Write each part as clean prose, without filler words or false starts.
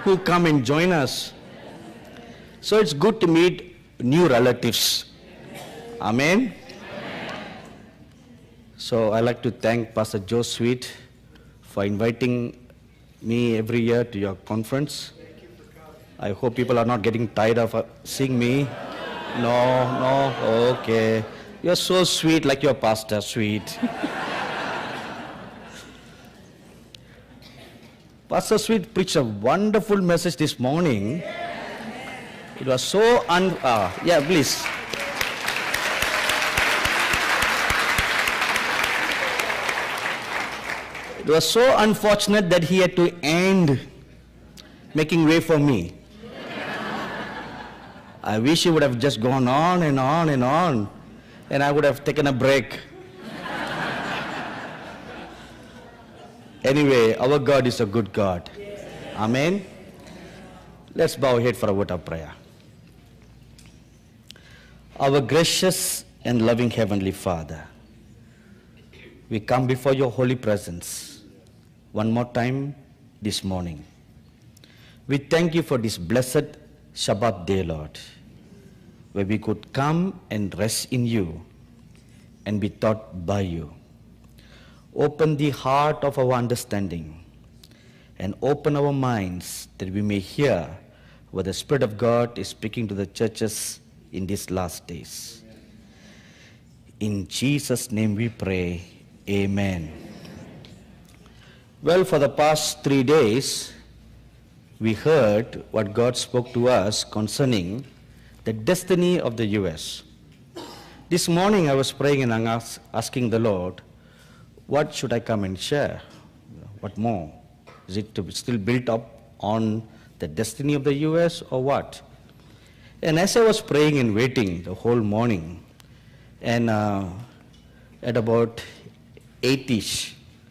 who come and join us. So it's good to meet new relatives. Amen. So I'd like to thank Pastor Joe Sweet for inviting me every year to your conference. I hope people are not getting tired of seeing me. No, okay. You're so sweet, like your pastor, sweet. Pastor Sweet preached a wonderful message this morning. It was so yeah, please. It was so unfortunate that he had to end making way for me. I wish he would have just gone on and on and on, and I would have taken a break. Anyway, our God is a good God. Amen. Let's bow our head for a word of prayer. Our gracious and loving Heavenly Father, we come before your holy presence one more time this morning. We thank you for this blessed Shabbat day, Lord, where we could come and rest in you and be taught by you. Open the heart of our understanding and open our minds that we may hear what the Spirit of God is speaking to the churches in these last days. In Jesus' name we pray, amen. Well, for the past 3 days, we heard what God spoke to us concerning the destiny of the U.S. This morning I was praying and asking the Lord, what should I come and share? What more? Is it to be still built up on the destiny of the U.S. or what? And as I was praying and waiting the whole morning, and at about 8-ish,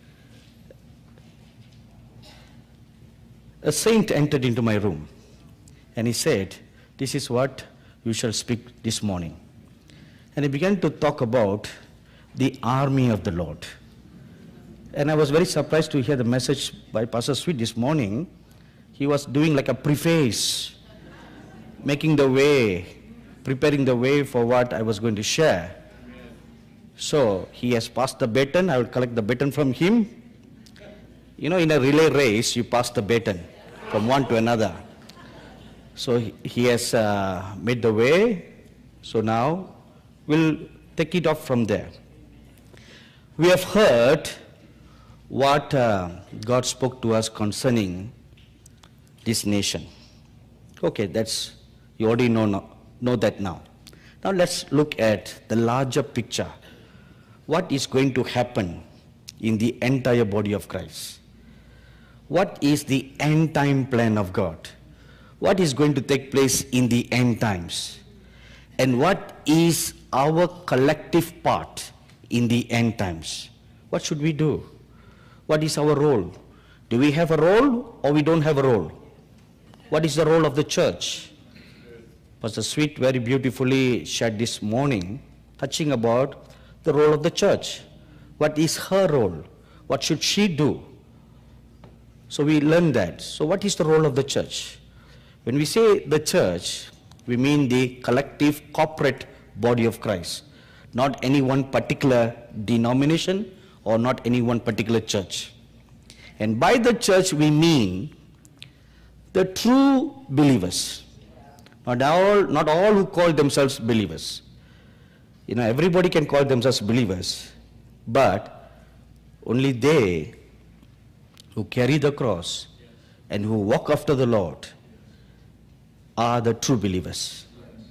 a saint entered into my room, and he said, this is what you shall speak this morning. And he began to talk about the army of the Lord. And I was very surprised to hear the message by Pastor Sweet this morning. He was doing like a preface, making the way, preparing the way for what I was going to share. So he has passed the baton. I will collect the baton from him. You know, in a relay race, you pass the baton from one to another. So he has made the way. So now we'll take it off from there. We have heard what God spoke to us concerning this nation. Okay, you already know that now. Now let's look at the larger picture. What is going to happen in the entire body of Christ? What is the end time plan of God? What is going to take place in the end times? And what is our collective part in the end times? What should we do? What is our role? Do we have a role or we don't have a role? What is the role of the church? Pastor Sweet very beautifully shared this morning, touching about the role of the church. What is her role? What should she do? So we learned that. So what is the role of the church? When we say the church, we mean the collective corporate body of Christ, not any one particular denomination or not any one particular church. And by the church we mean the true believers, not all who call themselves believers. You know, everybody can call themselves believers, but only they who carry the cross and who walk after the Lord are the true believers.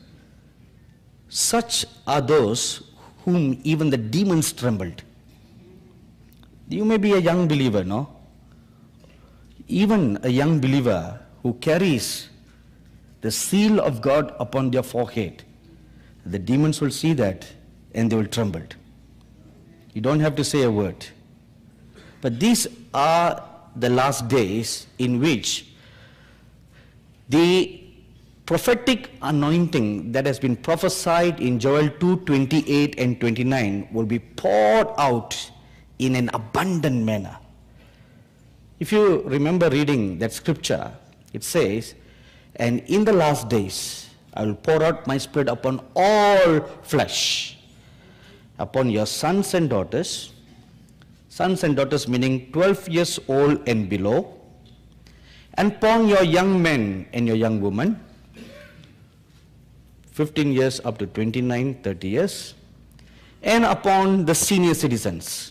Such are those whom even the demons trembled. You may be a young believer, no? Even a young believer who carries the seal of God upon their forehead, the demons will see that and they will tremble. You don't have to say a word. But these are the last days in which the prophetic anointing that has been prophesied in Joel 2:28 and 29 will be poured out in an abundant manner. If you remember reading that scripture It says, and in the last days, I will pour out my spirit upon all flesh, upon your sons and daughters meaning 12 years old and below, and upon your young men and your young women, 15 years up to 29, 30 years, and upon the senior citizens.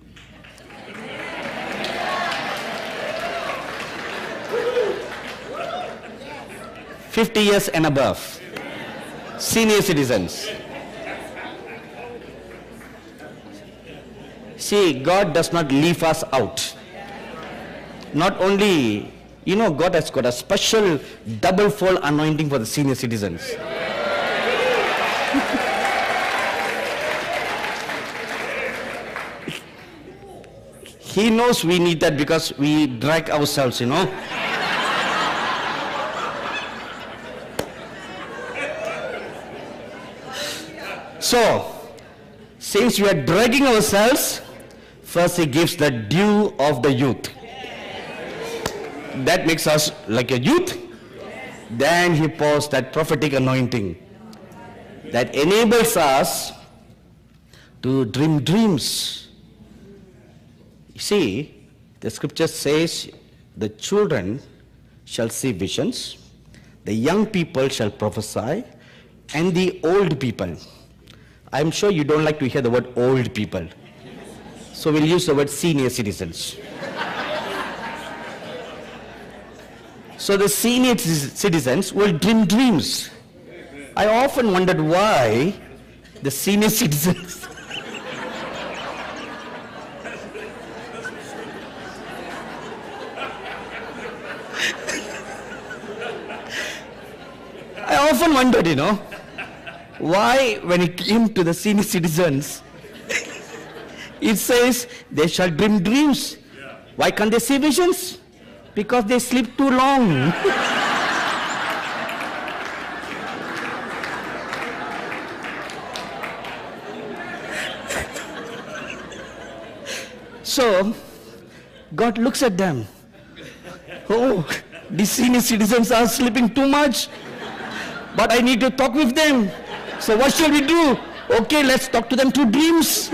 $50 years and above, senior citizens. See, God does not leave us out. Not only, God has got a special double-fold anointing for the senior citizens. He knows we need that because we drag ourselves, So, since we are dragging ourselves, first he gives the due of the youth. That makes us like a youth. Then he pours that prophetic anointing that enables us to dream dreams. You see, the scripture says the children shall see visions, the young people shall prophesy, and the old people. I'm sure you don't like to hear the word old people. So we'll use the word senior citizens. So the senior citizens will dream dreams. I often wondered why the senior citizens I often wondered, why when it came to the senior citizens, it says they shall dream dreams. Why can't they see visions? Because they sleep too long. So, God looks at them. Oh, these senior citizens are sleeping too much. But I need to talk with them. So what shall we do? Okay, let's talk to them through dreams.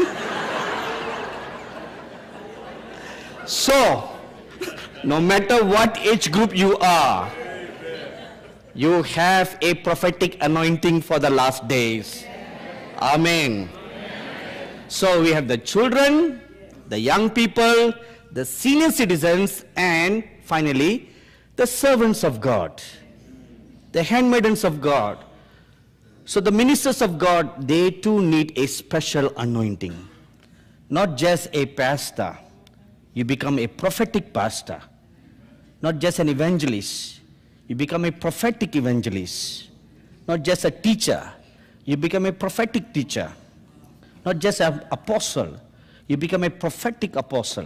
So, no matter what age group you are, you have a prophetic anointing for the last days. Amen. So we have the children, the young people, the senior citizens, and finally, the servants of God, the handmaidens of God. So the ministers of God, they too need a special anointing. Not just a pastor. You become a prophetic pastor. Not just an evangelist. You become a prophetic evangelist. Not just a teacher. You become a prophetic teacher. Not just an apostle. You become a prophetic apostle.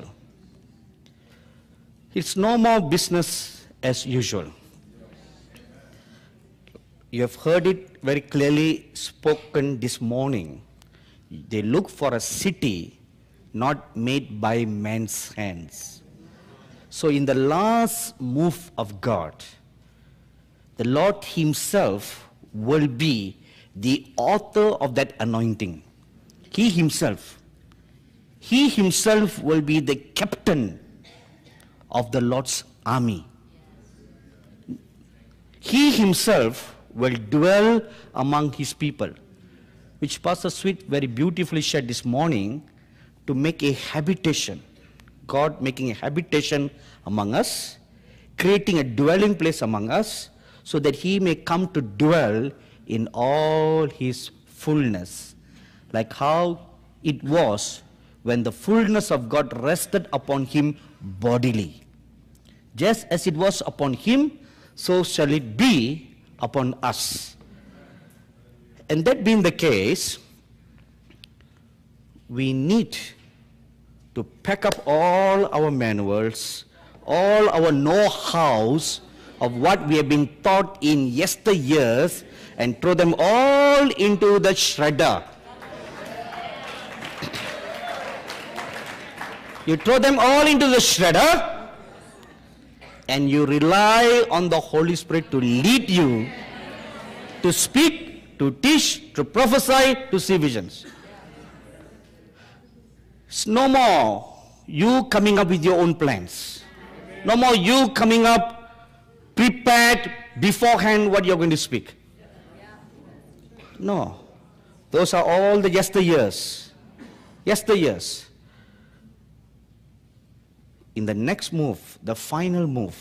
It's no more business as usual. You have heard it very clearly spoken this morning. They look for a city not made by man's hands. So in the last move of God, the Lord himself will be the author of that anointing. He himself will be the captain of the Lord's army. He himself will dwell among his people, which Pastor Sweet very beautifully shared this morning, to make a habitation. God making a habitation among us, creating a dwelling place among us, so that he may come to dwell in all his fullness, like how it was when the fullness of God rested upon him bodily. Just as it was upon him, so shall it be upon us. And that being the case, we need to pack up all our manuals, all our know-hows of what we have been taught in yesteryears, and throw them all into the shredder. You throw them all into the shredder, and you rely on the Holy Spirit to lead you, to speak, to teach, to prophesy, to see visions. It's no more you coming up with your own plans. No more you coming up prepared beforehand what you're going to speak. No. Those are all the yesteryears. Yesteryears. In the next move, the final move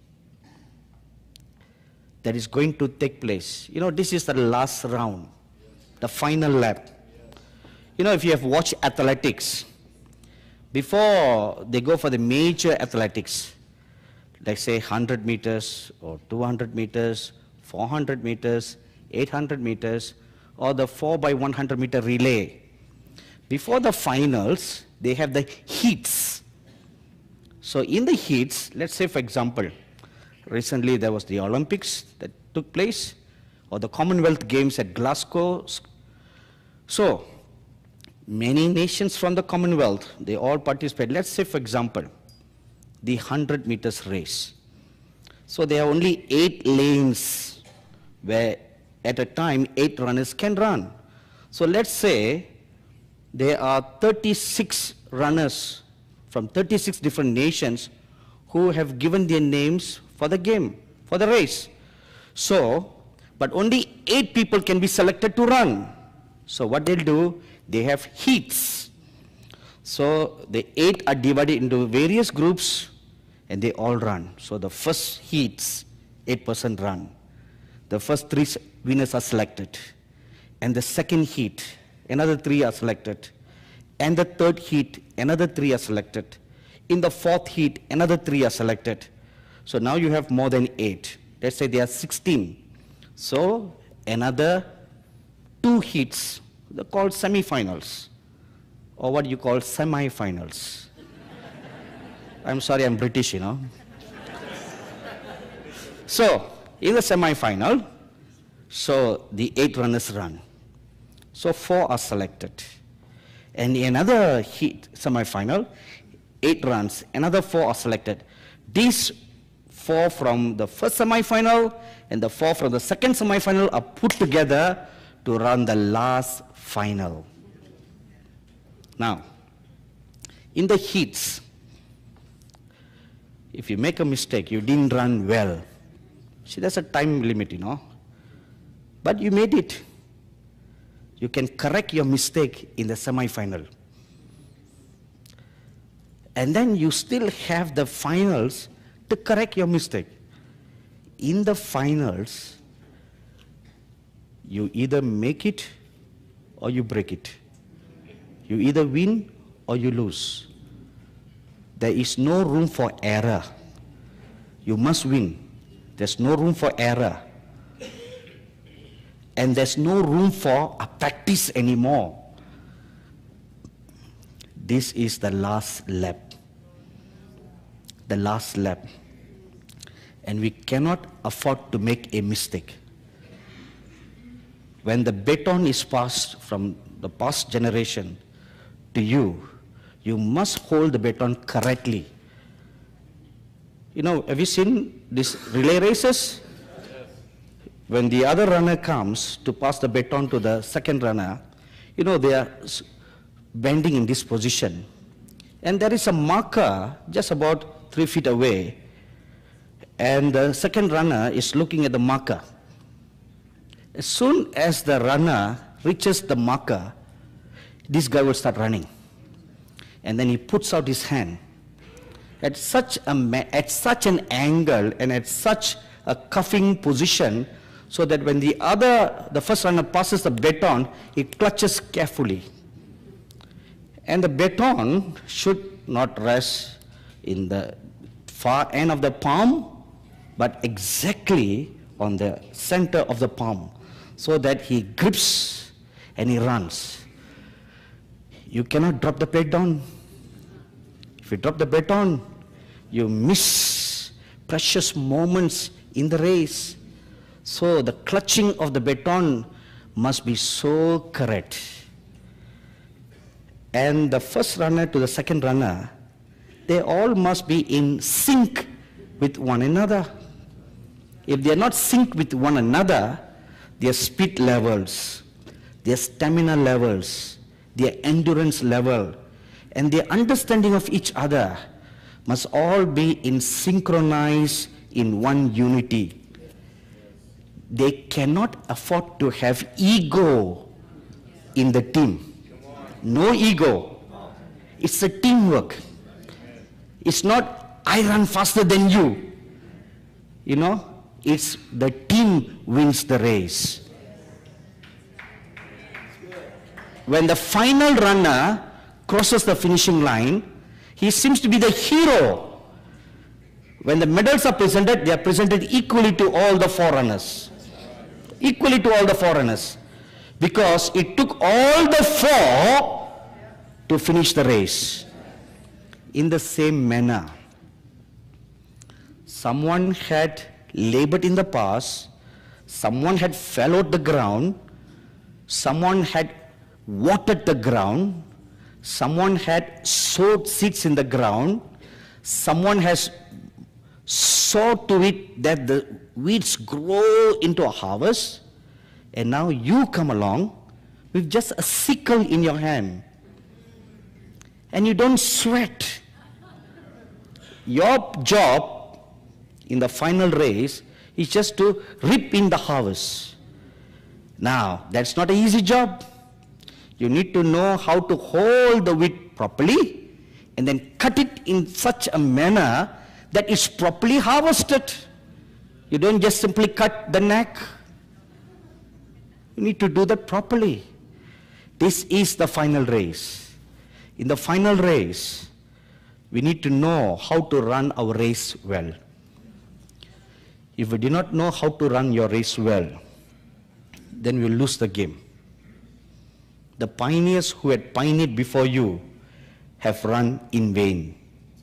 that is going to take place, this is the last round, the final lap. If you have watched athletics, before they go for the major athletics, like say 100 meters or 200 meters, 400 meters, 800 meters, or the 4x100 meter relay, before the finals, they have the heats. So in the heats, let's say for example, recently there was the Olympics that took place, or the Commonwealth Games at Glasgow. So many nations from the Commonwealth, they all participate. Let's say for example, the 100 meters race. So there are only 8 lanes where at a time 8 runners can run. So let's say there are 36 runners from 36 different nations who have given their names for the game, for the race. So, but only 8 people can be selected to run. So what they'll do, they have heats. So the 8 are divided into various groups and they all run. So the first heats, 8% run. The first 3 winners are selected. And the second heat, another 3 are selected. And the third heat, another 3 are selected. In the fourth heat, another 3 are selected. So now you have more than 8. Let's say there are 16. So another 2 heats, they're called semi-finals, or what you call semi-finals. I'm sorry, I'm British, So in the semi-final, so the 8 runners run. So 4 are selected. And in another heat, semi-final, 8 runs, another 4 are selected. These 4 from the first semi-final and the 4 from the second semi-final are put together to run the last final. Now, in the heats, if you make a mistake, you didn't run well. See, there's a time limit, But you made it. You can correct your mistake in the semi-final. And then you still have the finals to correct your mistake. In the finals, you either make it or you break it. You either win or you lose. There is no room for error. You must win. There's no room for error. And there's no room for a practice anymore. This is the last lap. The last lap. And we cannot afford to make a mistake. When the baton is passed from the past generation to you, you must hold the baton correctly. Have you seen these relay races? When the other runner comes to pass the baton to the second runner, they are bending in this position. And there is a marker just about 3 feet away. And the second runner is looking at the marker. As soon as the runner reaches the marker, this guy will start running. And then he puts out his hand at such an angle and at such a cuffing position, so that when the first runner passes the baton, he clutches carefully. And the baton should not rest in the far end of the palm, but exactly on the center of the palm, so that he grips and he runs. You cannot drop the baton. If you drop the baton, you miss precious moments in the race. So the clutching of the baton must be so correct. And the first runner to the second runner, they all must be in sync with one another. If they are not synced with one another, their speed levels, their stamina levels, their endurance level, and their understanding of each other must all be in synchronized in one unity. They cannot afford to have ego in the team. No ego. It's a teamwork. It's not, I run faster than you. You know, it's the team wins the race. When the final runner crosses the finishing line, he seems to be the hero. When the medals are presented, they are presented equally to all the forerunners. Equally to all the forerunners. Because it took all the four to finish the race. In the same manner, someone had labored in the past, someone had followed the ground, someone had watered the ground, someone had sowed seeds in the ground, someone has saw to it that the weeds grow into a harvest, and now you come along with just a sickle in your hand. And you don't sweat. Your job in the final race is just to reap in the harvest. Now, that's not an easy job. You need to know how to hold the wheat properly and then cut it in such a manner that it's properly harvested. You don't just simply cut the neck. You need to do that properly. This is the final race. In the final race, we need to know how to run our race well. If we do not know how to run your race well, then we will lose the game. The pioneers who had pioneered before you have run in vain.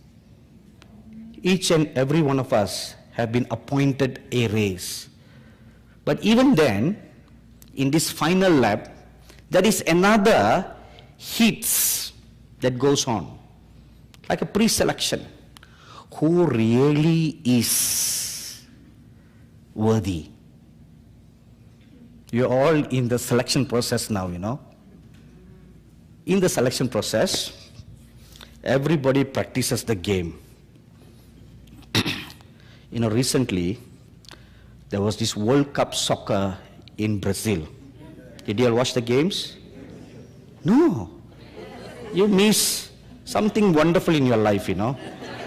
Each and every one of us have been appointed a race. But even then, in this final lap, there is another heats that goes on, like a pre-selection. Who really is worthy? You're all in the selection process now, you know. In the selection process, everybody practices the game. You know, recently, there was this World Cup soccer in Brazil. Did you all watch the games? No. You miss something wonderful in your life, you know.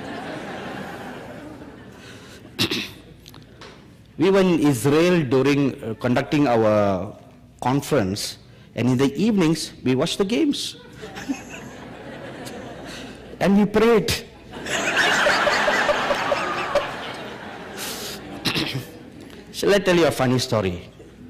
We were in Israel during conducting our conference, and in the evenings, we watched the games. And we prayed. Shall I tell you a funny story?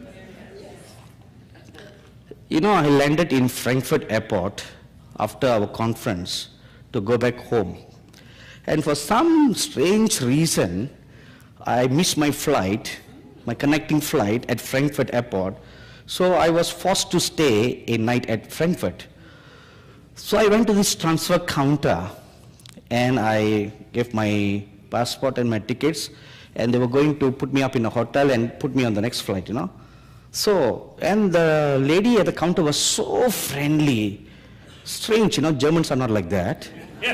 You know, I landed in Frankfurt airport after our conference to go back home. And for some strange reason, I missed my flight, my connecting flight at Frankfurt airport. So I was forced to stay a night at Frankfurt. So I went to this transfer counter and I gave my passport and my tickets, and they were going to put me up in a hotel and put me on the next flight, you know. So, and the lady at the counter was so friendly. Strange, you know, Germans are not like that.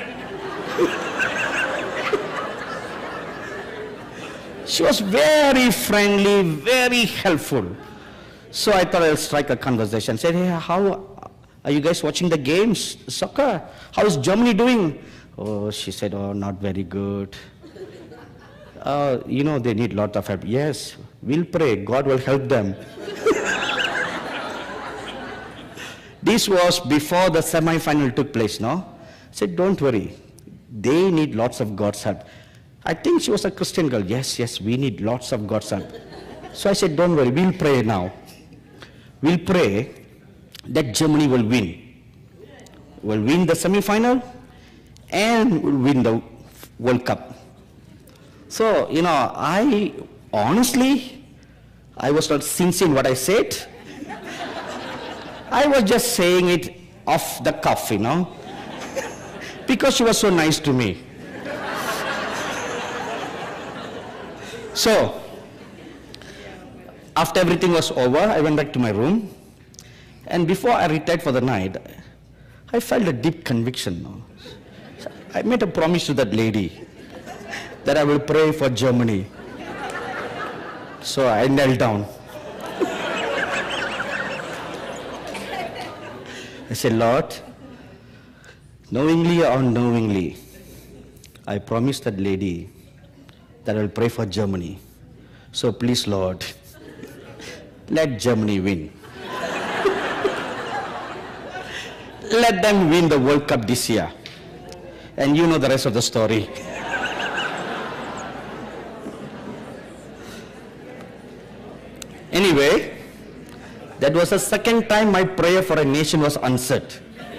She was very friendly, very helpful. So I thought I'll strike a conversation. Said, hey, how are you guys watching the games, soccer? How is Germany doing? Oh, she said, oh, not very good. You know, they need a lot of help. Yes, we'll pray. God will help them. This was before the semi-final took place, no? I said, don't worry. They need lots of God's help. I think she was a Christian girl. Yes, yes, we need lots of God's help. So I said, don't worry, we'll pray now. We'll pray that Germany will win. Will win the semi-final and will win the World Cup. So, you know, I honestly, I was not sincere in what I said. I was just saying it off the cuff, you know, because she was so nice to me. So, after everything was over, I went back to my room. And before I retired for the night, I felt a deep conviction. I made a promise to that lady that I will pray for Germany. So I knelt down. I said, Lord, knowingly or unknowingly, I promised that lady that I will pray for Germany. So please, Lord, let Germany win. Let them win the World Cup this year. And you know the rest of the story. Anyway, that was the second time my prayer for a nation was answered.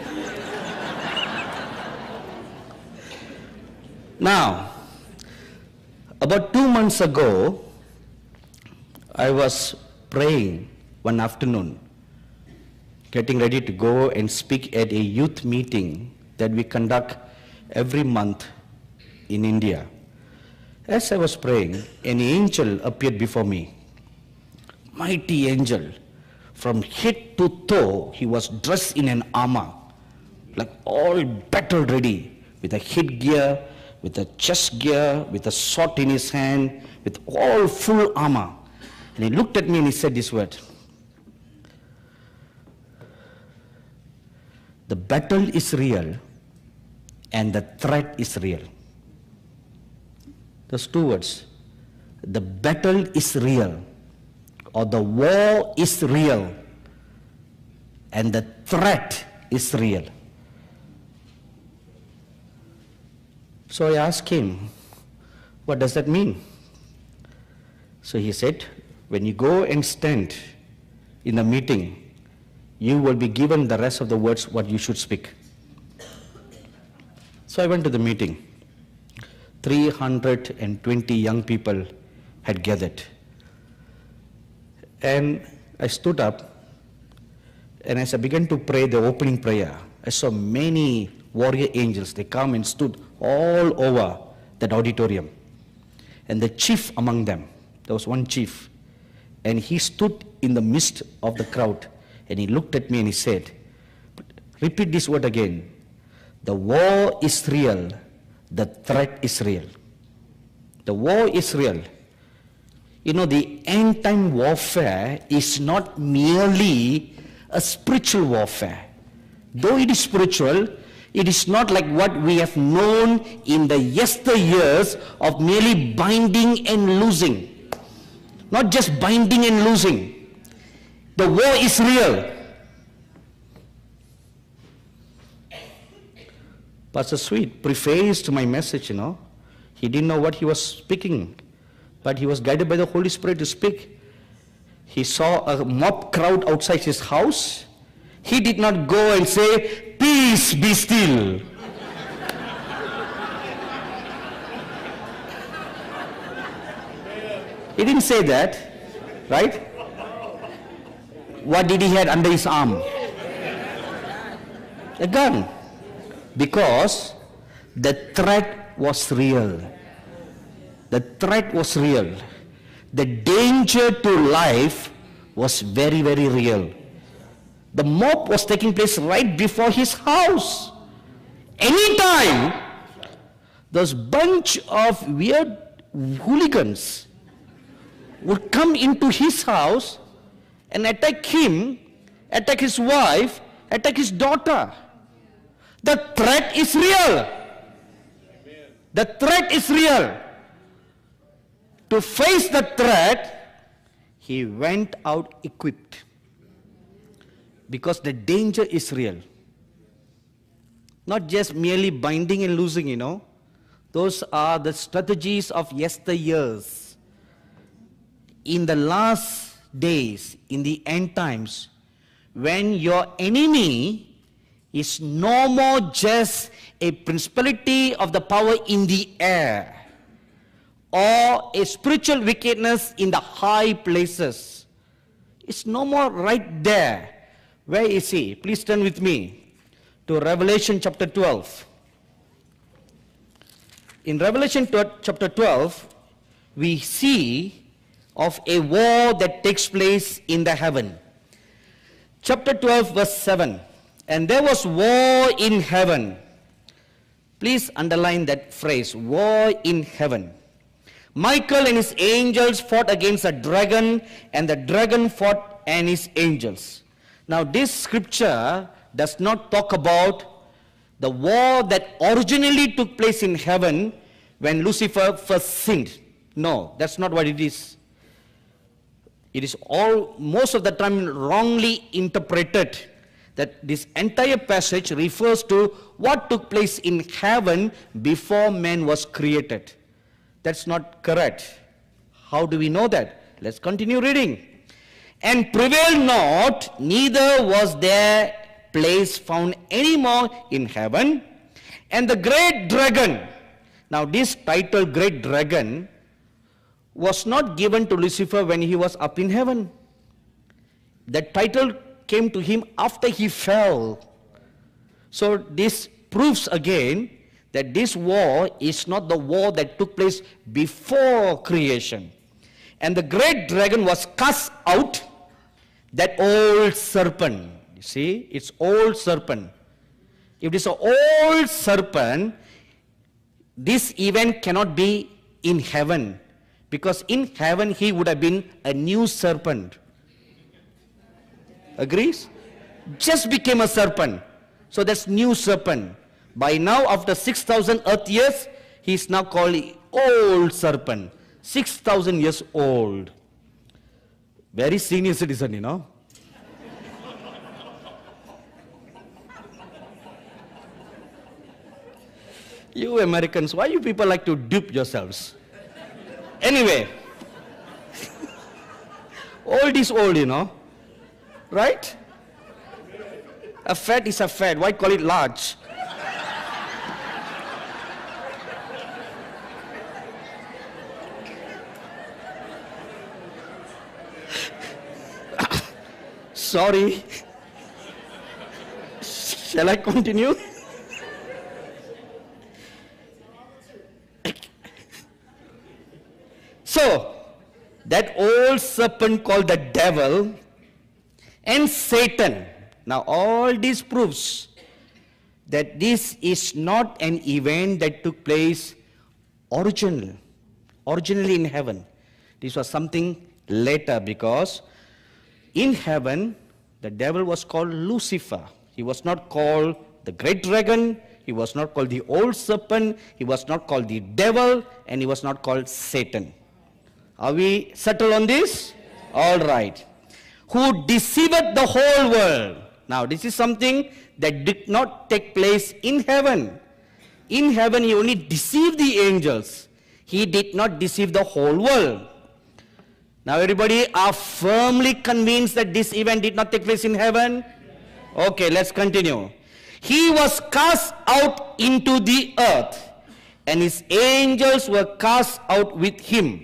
Now, about 2 months ago, I was praying one afternoon, getting ready to go and speak at a youth meeting that we conduct every month in India. As I was praying, an angel appeared before me. Mighty angel. From head to toe, he was dressed in an armor, like all battle ready, with a headgear, with a chest gear, with a sword in his hand, with all full armor. And he looked at me and he said this word: the battle is real and the threat is real. Those two words. The battle is real, or the war is real, and the threat is real. So I asked him, what does that mean? So he said, when you go and stand in a meeting, you will be given the rest of the words what you should speak. So I went to the meeting. 320 young people had gathered. And I stood up, and as I began to pray the opening prayer, I saw many warrior angels. They come and stood all over that auditorium. And the chief among them, there was one chief, and he stood in the midst of the crowd, and he looked at me and he said, repeat this word again. The war is real, the threat is real. The war is real. You know, the end-time warfare is not merely a spiritual warfare. Though it is spiritual, it is not like what we have known in the yesteryears of merely binding and losing. Not just binding and losing. The war is real. Pastor Sweet prefaced my message, you know. He didn't know what he was speaking, but he was guided by the Holy Spirit to speak. He saw a mob crowd outside his house. He did not go and say, peace, be still. He didn't say that, right? What did he have under his arm? A gun. Because the threat was real. The threat was real. The danger to life was very, very real. The mob was taking place right before his house. Anytime, those bunch of weird hooligans would come into his house and attack him, attack his wife, attack his daughter. The threat is real. The threat is real. To face the threat, he went out equipped. Because the danger is real. Not just merely binding and losing, you know. Those are the strategies of yesteryears. In the last days, in the end times, when your enemy is no more just a principality of the power in the air, or a spiritual wickedness in the high places. It's no more right there. Where is he? Please turn with me to Revelation chapter 12. In Revelation chapter 12, we see of a war that takes place in the heaven. Chapter 12, verse 7. And there was war in heaven. Please underline that phrase, war in heaven. Michael and his angels fought against the dragon, and the dragon fought and his angels. Now this scripture does not talk about the war that originally took place in heaven when Lucifer first sinned. No, that's not what it is. It is all, most of the time, wrongly interpreted, that this entire passage refers to what took place in heaven before man was created. That's not correct. How do we know that? Let's continue reading. And prevailed not, neither was there place found any more in heaven. And the great dragon, now this title, great dragon, was not given to Lucifer when he was up in heaven. That title came to him after he fell. So this proves again that this war is not the war that took place before creation. And the great dragon was cast out, that old serpent. You see, it's old serpent. If it's an old serpent, this event cannot be in heaven, because in heaven he would have been a new serpent. Agrees? Just became a serpent. So that's new serpent. By now, after 6,000 earth years, he is now called old serpent. 6,000 years old. Very senior citizen, you know. You Americans, why you people like to dupe yourselves? Anyway, old is old, you know. Right? A fat is a fat. Why call it large? Sorry. Shall I continue? So, that old serpent called the devil and Satan. Now, all this proves that this is not an event that took place originally in heaven. This was something later, because in heaven, the devil was called Lucifer. He was not called the great dragon. He was not called the old serpent. He was not called the devil. And he was not called Satan. Are we settled on this? All right. Who deceived the whole world. Now, this is something that did not take place in heaven. In heaven, he only deceived the angels. He did not deceive the whole world. Now, everybody are firmly convinced that this event did not take place in heaven? Okay, let's continue. He was cast out into the earth, and his angels were cast out with him.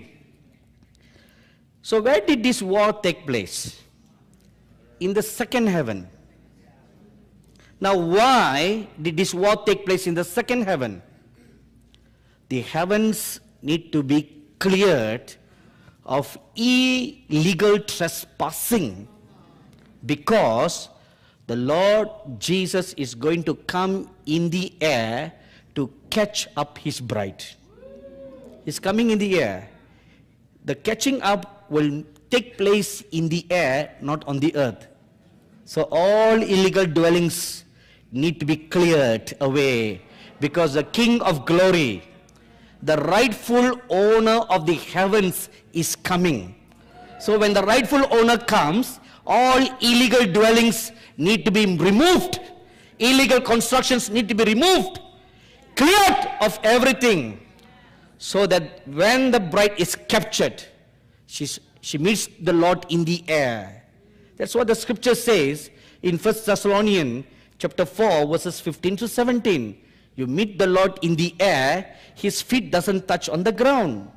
So where did this war take place? In the second heaven. Now why did this war take place in the second heaven? The heavens need to be cleared of illegal trespassing, because the Lord Jesus is going to come in the air to catch up his bride. He's coming in the air. The catching up will take place in the air, not on the earth. So all illegal dwellings need to be cleared away, because the King of Glory, the rightful owner of the heavens, is coming. So when the rightful owner comes, all illegal dwellings need to be removed. Illegal constructions need to be removed, cleared of everything, so that when the bride is captured, she meets the Lord in the air. That's what the scripture says in 1 Thessalonians chapter 4, verses 15 to 17. You meet the Lord in the air, his feet doesn't touch on the ground.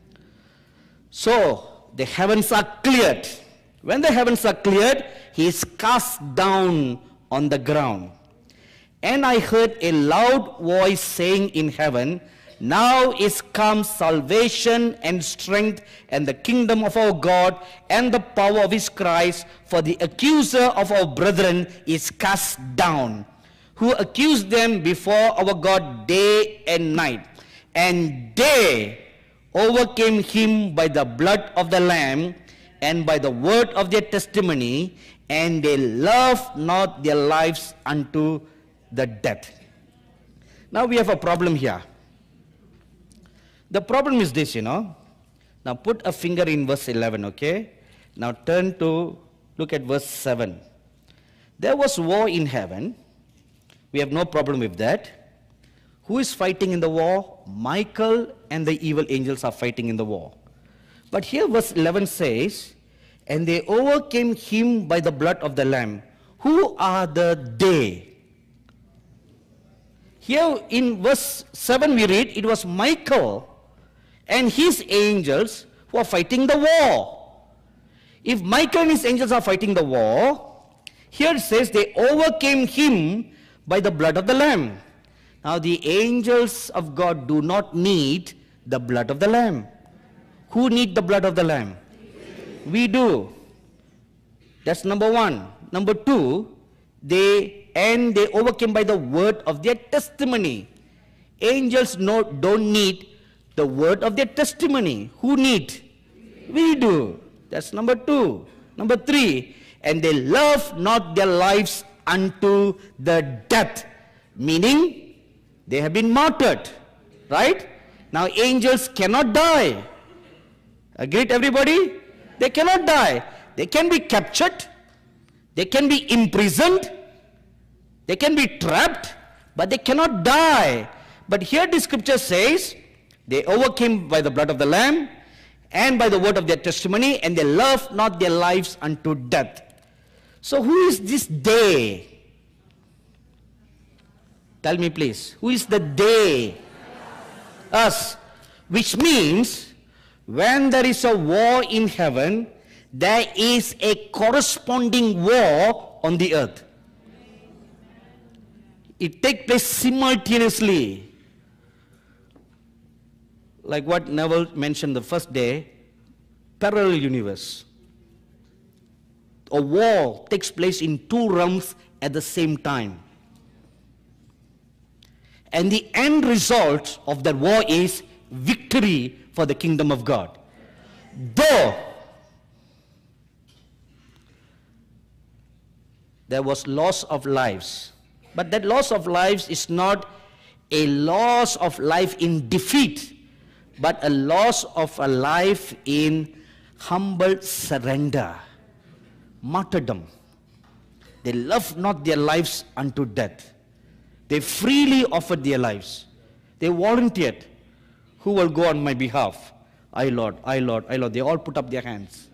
So, the heavens are cleared. When the heavens are cleared, he is cast down on the ground. And I heard a loud voice saying in heaven, Now is come salvation and strength and the kingdom of our God and the power of his Christ, for the accuser of our brethren is cast down, who accused them before our God day and night. And they overcame him by the blood of the Lamb and by the word of their testimony, and they loved not their lives unto the death. Now we have a problem here. The problem is this, Now put a finger in verse 11, okay? Now look at verse 7. There was war in heaven. We have no problem with that. Who is fighting in the war? Michael and the evil angels are fighting in the war. But here verse 11 says, and they overcame him by the blood of the Lamb. Who are the they? Here in verse 7 we read, it was Michael and his angels who are fighting the war. If Michael and his angels are fighting the war, here it says they overcame him by the blood of the Lamb. Now the angels of God do not need the blood of the Lamb. Who need the blood of the Lamb? We do. That's number one. Number two, they overcame by the word of their testimony. Angels don't need the word of their testimony. Who need? We do. That's number two. Number three, and they love not their lives unto the death, meaning they have been martyred, right? Now angels cannot die. Agreed, everybody? They cannot die. They can be captured, they can be imprisoned, they can be trapped, but they cannot die. But here the scripture says, they overcame by the blood of the Lamb and by the word of their testimony, and they loved not their lives unto death. So who is this they? Tell me please, who is the they? Us. Which means, when there is a war in heaven, there is a corresponding war on the earth. It takes place simultaneously. Like what Neville mentioned the first day, parallel universe. A war takes place in two realms at the same time. And the end result of that war is victory for the kingdom of God. Though there was loss of lives, but that loss of lives is not a loss of life in defeat, but a loss of a life in humble surrender, martyrdom. They loved not their lives unto death. They freely offered their lives. They volunteered. Who will go on my behalf? I, Lord, I, Lord, I, Lord. They all put up their hands.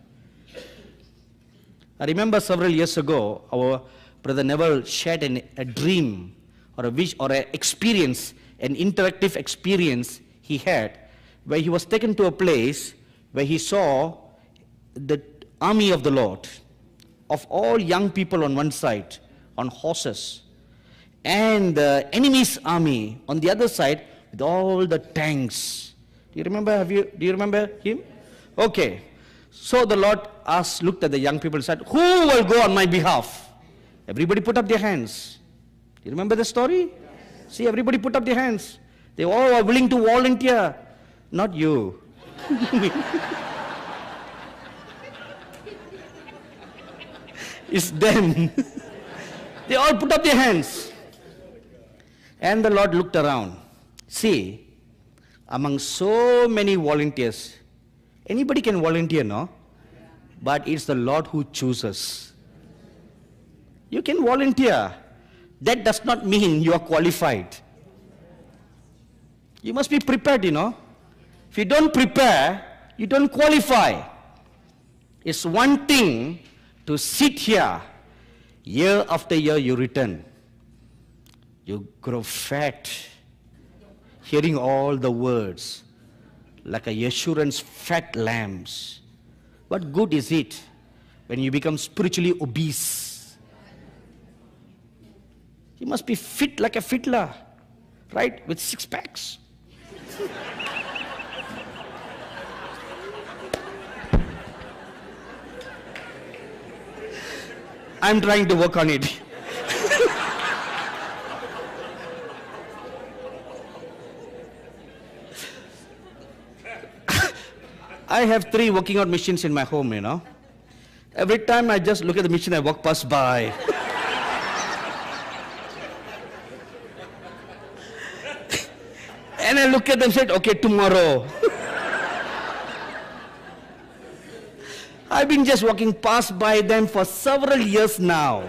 I remember several years ago, our brother Neville shared a dream or a wish or an experience, an interactive experience he had, where he was taken to a place where he saw the army of the Lord, of all young people on one side, on horses, and the enemy's army on the other side with all the tanks. Do you remember? Do you remember him? Okay. So the Lord looked at the young people and said, who will go on my behalf? Everybody put up their hands. Do you remember the story? Yes. See, everybody put up their hands. They all are willing to volunteer. Not you. It's them. They all put up their hands. And the Lord looked around. See, among so many volunteers, anybody can volunteer, no? But it's the Lord who chooses. You can volunteer. That does not mean you are qualified. You must be prepared, If you don't prepare, you don't qualify. It's one thing to sit here, year after year you return. You grow fat, hearing all the words, like a Yeshurun's fat lambs. What good is it when you become spiritually obese? You must be fit like a fiddler, right? With 6 packs. I'm trying to work on it. I have 3 working out machines in my home, you know. Every time I just look at the machine, I walk past by. And I look at them and said, okay, tomorrow. I've been just walking past by them for several years now.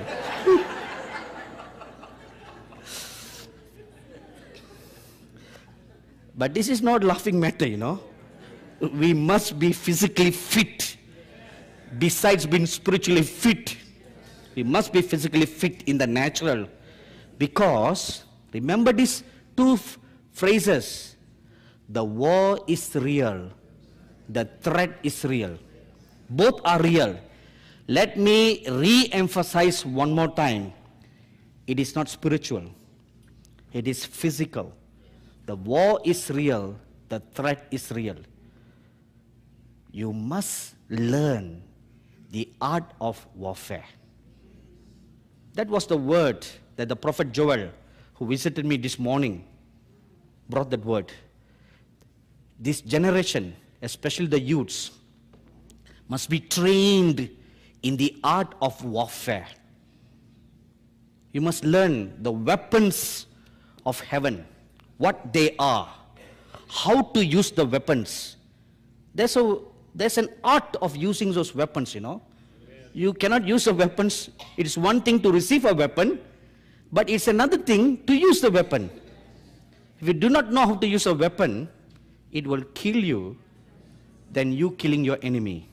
But this is not laughing matter, you know. We must be physically fit. Besides being spiritually fit, we must be physically fit in the natural. Because, remember these 2 phrases. The war is real. The threat is real. Both are real. Let me re-emphasize one more time. It is not spiritual. It is physical. The war is real. The threat is real. You must learn the art of warfare. That was the word that the prophet Joel, who visited me this morning, brought that word. This generation, especially the youths, must be trained in the art of warfare. You must learn the weapons of heaven, what they are, how to use the weapons. There's an art of using those weapons, you know. You cannot use the weapons. It is one thing to receive a weapon, but it's another thing to use the weapon. If you do not know how to use a weapon, it will kill you than you killing your enemy.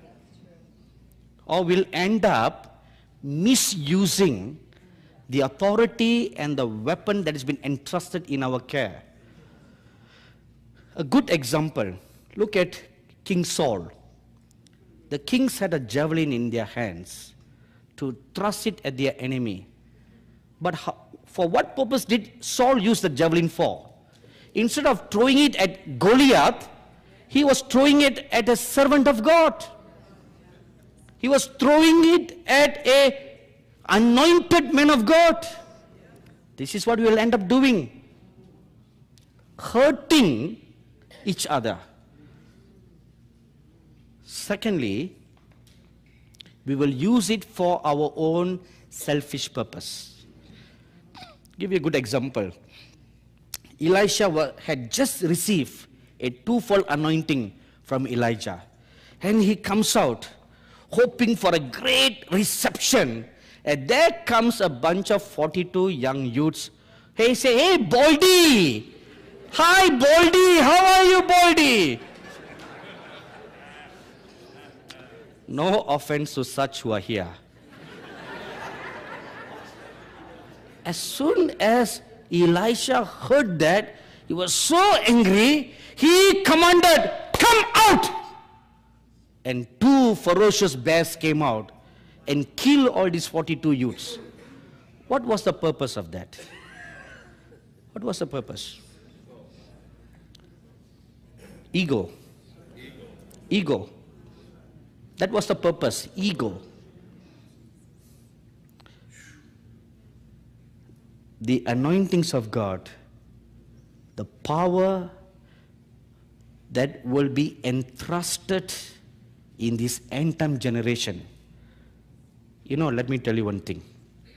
Or will end up misusing the authority and the weapon that has been entrusted in our care. A good example, look at King Saul. The kings had a javelin in their hands to thrust it at their enemy. But for what purpose did Saul use the javelin for? Instead of throwing it at Goliath, he was throwing it at a servant of God. He was throwing it at an anointed man of God. This is what we will end up doing. Hurting each other. Secondly, we will use it for our own selfish purpose. Give you a good example. Elisha had just received a 2-fold anointing from Elijah. And he comes out hoping for a great reception. And there comes a bunch of 42 young youths. Hey, say, hey, Baldy! Hi, Baldy! How are you, Baldy? No offense to such who are here. As soon as Elisha heard that, he was so angry, he commanded, come out! And 2 ferocious bears came out and killed all these 42 youths. What was the purpose of that? What was the purpose? Ego. Ego. That was the purpose, ego. The anointings of God, the power that will be entrusted in this end-time generation. You know, let me tell you one thing.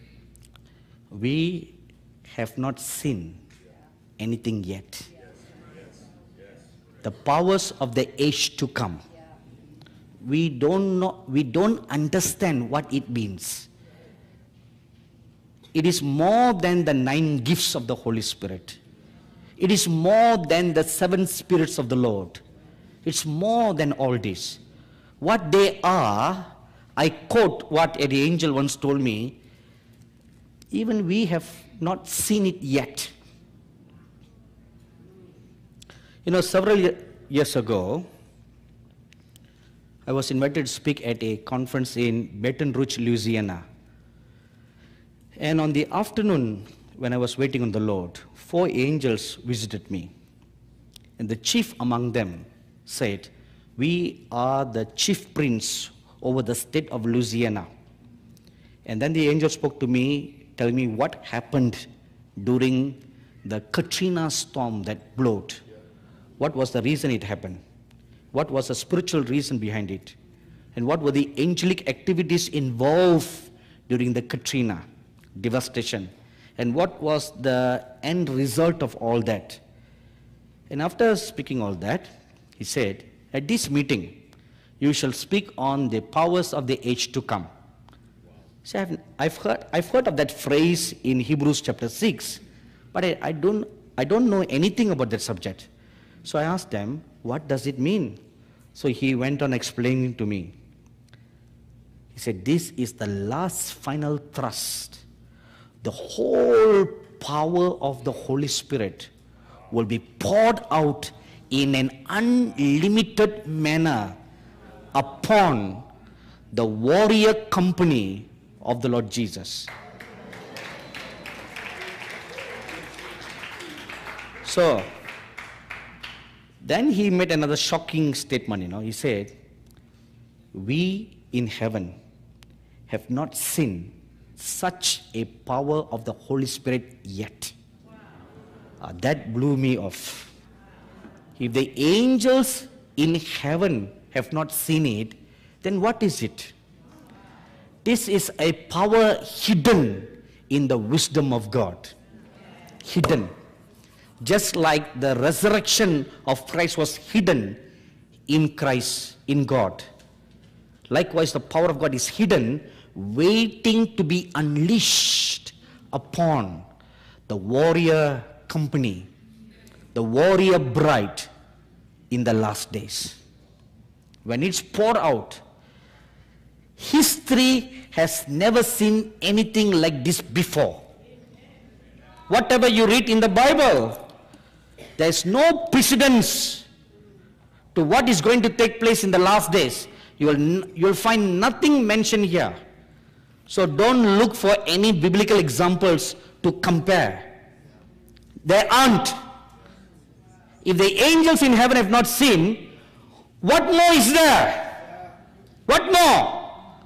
We have not seen anything yet. The powers of the age to come. We don't know, we don't understand what it means. It is more than the 9 gifts of the Holy Spirit. It is more than the 7 spirits of the Lord. It's more than all this. What they are, I quote what the angel once told me, even we have not seen it yet. You know, several years ago, I was invited to speak at a conference in Baton Rouge, Louisiana. And on the afternoon, when I was waiting on the Lord, 4 angels visited me. And the chief among them said, "We are the chief prince over the state of Louisiana." And then the angel spoke to me, telling me what happened during the Katrina storm that blowed. What was the reason it happened? What was the spiritual reason behind it? And what were the angelic activities involved during the Katrina devastation? And what was the end result of all that? And after speaking all that, he said, "At this meeting, you shall speak on the powers of the age to come." So I've heard of that phrase in Hebrews chapter 6, but I don't know anything about that subject. So I asked them, what does it mean? So he went on explaining to me. He said, this is the last final thrust. The whole power of the Holy Spirit will be poured out in an unlimited manner upon the warrior company of the Lord Jesus. So, then he made another shocking statement, He said, "We in heaven have not seen such a power of the Holy Spirit yet." That blew me off. If the angels in heaven have not seen it, then what is it? This is a power hidden in the wisdom of God. Hidden. Just like the resurrection of Christ was hidden in Christ, in God. Likewise, the power of God is hidden, waiting to be unleashed upon the warrior company, the warrior bride in the last days. When it's poured out, history has never seen anything like this before. Whatever you read in the Bible, there is no precedence to what is going to take place in the last days. You'll find nothing mentioned here. So don't look for any biblical examples to compare. There aren't. If the angels in heaven have not seen, what more is there? What more?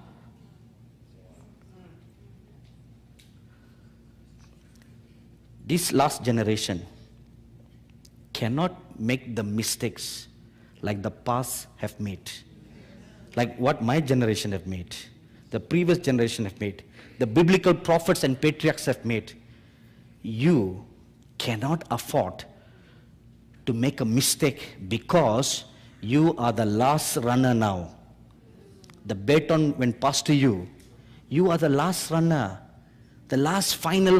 This last generation cannot make the mistakes like the past have made, like what my generation have made, the previous generation have made, the biblical prophets and patriarchs have made. You cannot afford to make a mistake because you are the last runner now. The baton went passed to you. You are the last runner, the last final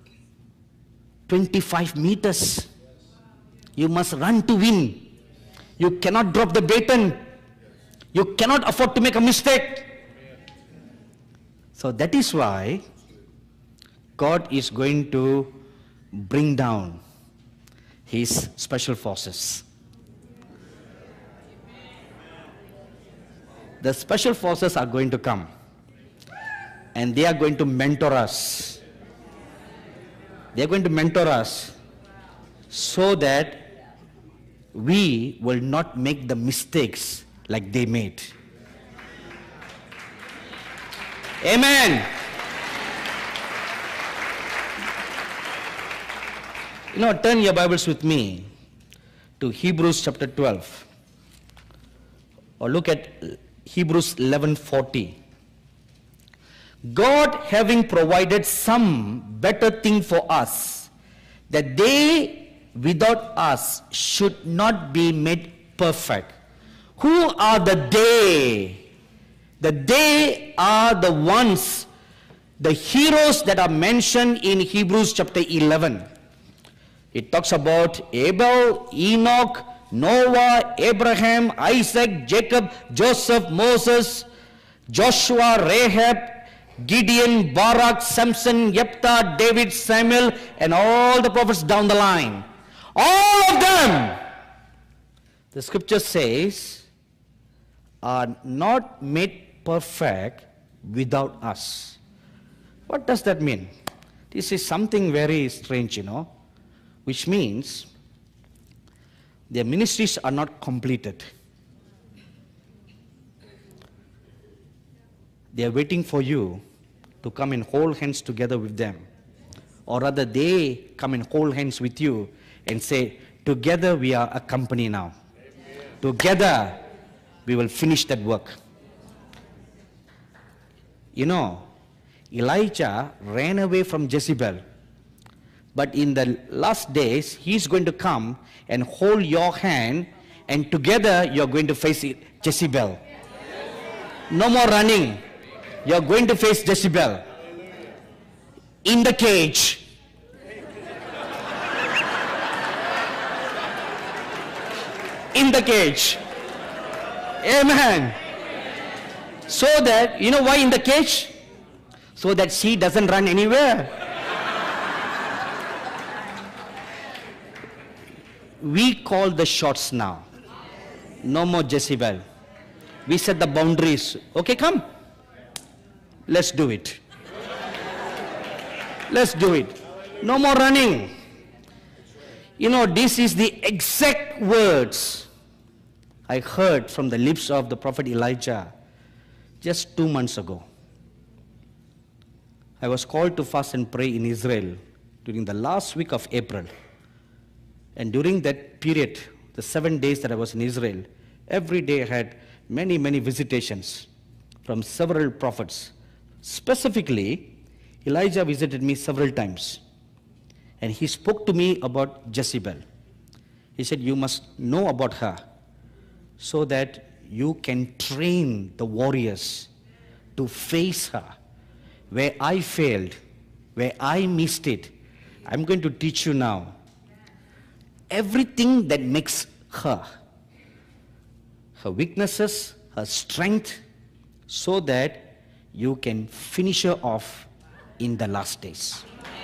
25 meters. You must run to win. You cannot drop the baton. You cannot afford to make a mistake. So that is why God is going to bring down His special forces. The special forces are going to come and they are going to mentor us. They are going to mentor us so that we will not make the mistakes like they made. Amen. Turn your Bibles with me to Hebrews chapter 12. Or look at Hebrews 11:40. God having provided some better thing for us, that they without us should not be made perfect. Who are the they? The they are the ones, the heroes that are mentioned in Hebrews chapter 11. It talks about Abel, Enoch, Noah, Abraham, Isaac, Jacob, Joseph, Moses, Joshua, Rahab, Gideon, Barak, Samson, Jephthah, David, Samuel, and all the prophets down the line. All of them, the scripture says, are not made perfect without us. What does that mean? This is something very strange, which means Their ministries are not completed. They are waiting for you to come and hold hands together with them. Or rather, they come and hold hands with you and say, together we are a company now. Amen. Together we will finish that work. You know, Elijah ran away from Jezebel. But in the last days, he's going to come and hold your hand, and together you're going to face Jezebel. No more running. You're going to face Jezebel. In the cage. In the cage. Amen. So that, you know why in the cage? So that she doesn't run anywhere. We call the shots now. No more Jezebel. We set the boundaries. Okay, come. Let's do it. Let's do it. No more running. You know, this is the exact words I heard from the lips of the prophet Elijah just 2 months ago. I was called to fast and pray in Israel during the last week of April. And during that period, the 7 days that I was in Israel, every day I had many, many visitations from several prophets. Specifically, Elijah visited me several times. And he spoke to me about Jezebel. He said, you must know about her so that you can train the warriors to face her. Where I failed, where I missed it, I'm going to teach you now. Everything that makes her, her weaknesses, her strength, so that you can finish her off in the last days.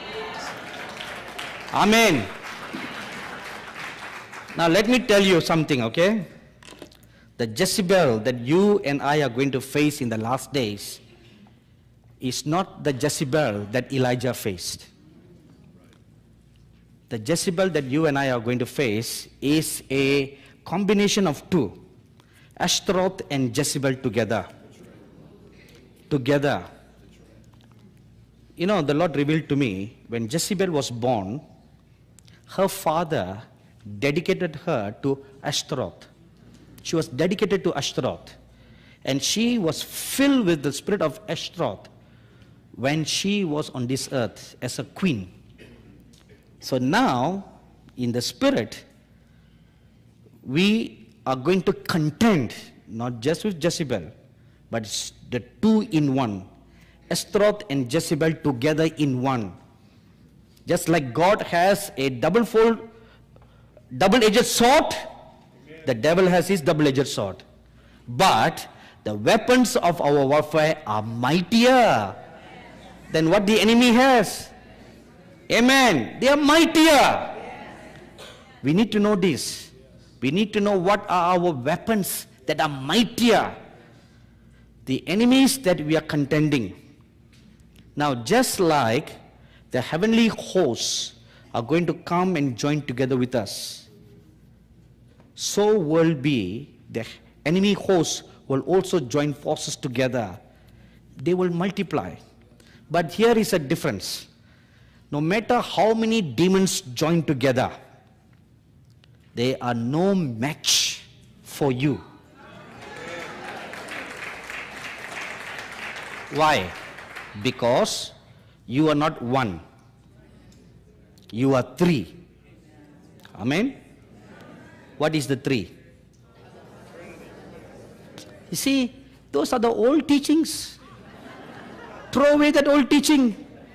Amen. Now let me tell you something, okay? The Jezebel that you and I are going to face in the last days is not the Jezebel that Elijah faced. The Jezebel that you and I are going to face is a combination of two. Ashtaroth and Jezebel together. Together. You know, the Lord revealed to me, when Jezebel was born, her father dedicated her to Ashtaroth. She was dedicated to Ashtaroth. And she was filled with the spirit of Ashtaroth when she was on this earth as a queen. So now, in the spirit, we are going to contend, not just with Jezebel, but it's the two in one. Ashtaroth and Jezebel together in one. Just like God has a double-edged sword, the devil has his double-edged sword. But the weapons of our warfare are mightier than what the enemy has. Amen. They are mightier. We need to know this. We need to know what are our weapons that are mightier. The enemies that we are contending. Now, just like the heavenly hosts are going to come and join together with us, so will be the enemy hosts will also join forces together. They will multiply. But here is a difference. No matter how many demons join together, they are no match for you. Why? Because you are not one. You are three. Amen? What is the three? You see, those are the old teachings. Throw away that old teaching.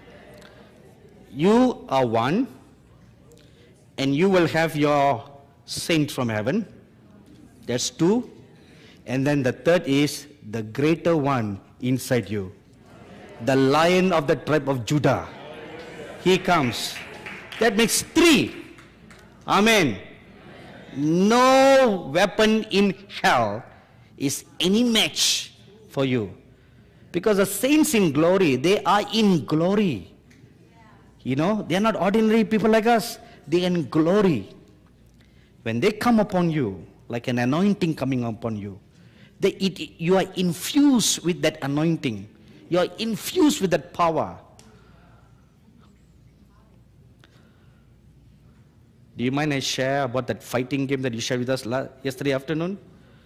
You are one, and you will have your saint from heaven. That's two. And then the third is the greater one inside you. The Lion of the tribe of Judah. He comes. That makes three. Amen. No weapon in hell is any match for you. Because the saints in glory, they are in glory. You know, they are not ordinary people like us. They are in glory. when they come upon you, like an anointing coming upon you, you are infused with that anointing. You are infused with that power. Do you mind I share about that fighting game that you shared with us yesterday afternoon?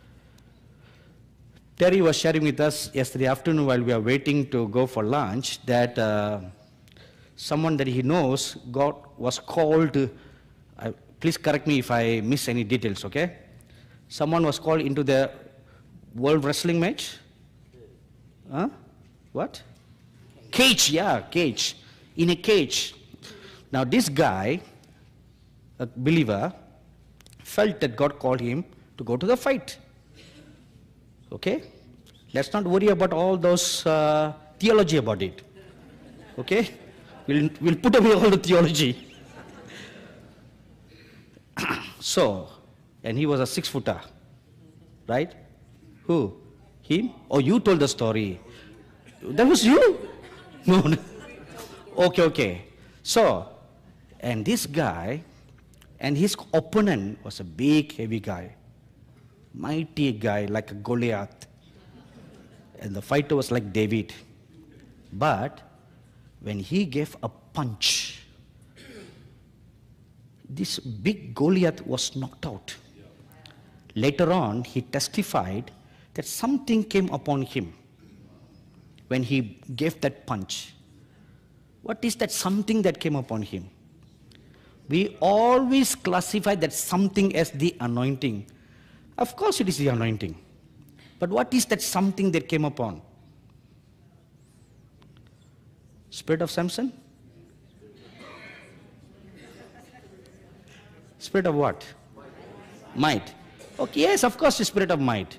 Terry was sharing with us yesterday afternoon while we were waiting to go for lunch that someone that he knows was called, please correct me if I miss any details, okay? Someone was called into the World Wrestling match? Huh? What? Cage, yeah, cage. In a cage. Now this guy, a believer, felt that God called him to go to the fight. Okay? Let's not worry about all those theology about it. Okay? We'll put away all the theology. So, and he was a 6-footer. Right? Who? Him? Oh, you told the story. That was you? No. Okay. So, and this guy, and his opponent was a big, heavy guy. Mighty guy, like a Goliath. And the fighter was like David. But when he gave a punch, this big Goliath was knocked out. Later on, he testified that something came upon him when he gave that punch. What is that something that came upon him? We always classify that something as the anointing. Of course it is the anointing. But what is that something that came upon? Spirit of Samson? Spirit of what? Might. Okay, yes, of course the spirit of might.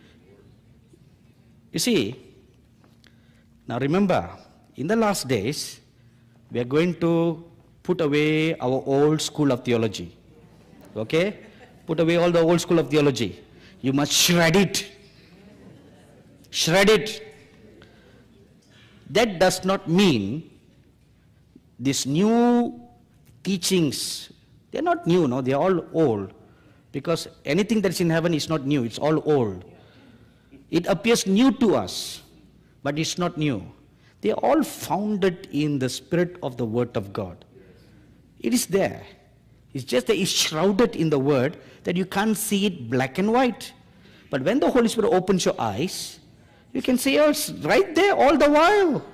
You see, now remember, in the last days, we are going to put away our old school of theology. Okay? Put away all the old school of theology. You must shred it. Shred it. That does not mean these new teachings, they're not new, no, they're all old. Because anything that's in heaven is not new, it's all old. It appears new to us, but it's not new. They're all founded in the spirit of the Word of God. It is there. It's just that it's shrouded in the Word that you can't see it black and white. But when the Holy Spirit opens your eyes, you can see it's right there all the while.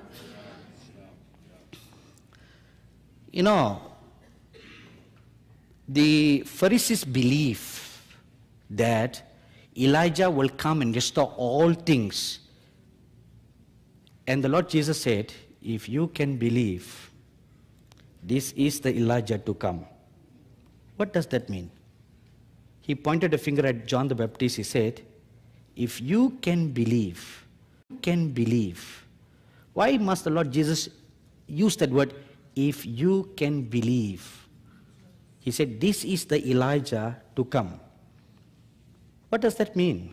You know, the Pharisees believe that Elijah will come and restore all things. And the Lord Jesus said, if you can believe, this is the Elijah to come. What does that mean? He pointed a finger at John the Baptist. He said, if you can believe, why must the Lord Jesus use that word, if you can believe? He said, this is the Elijah to come. What does that mean?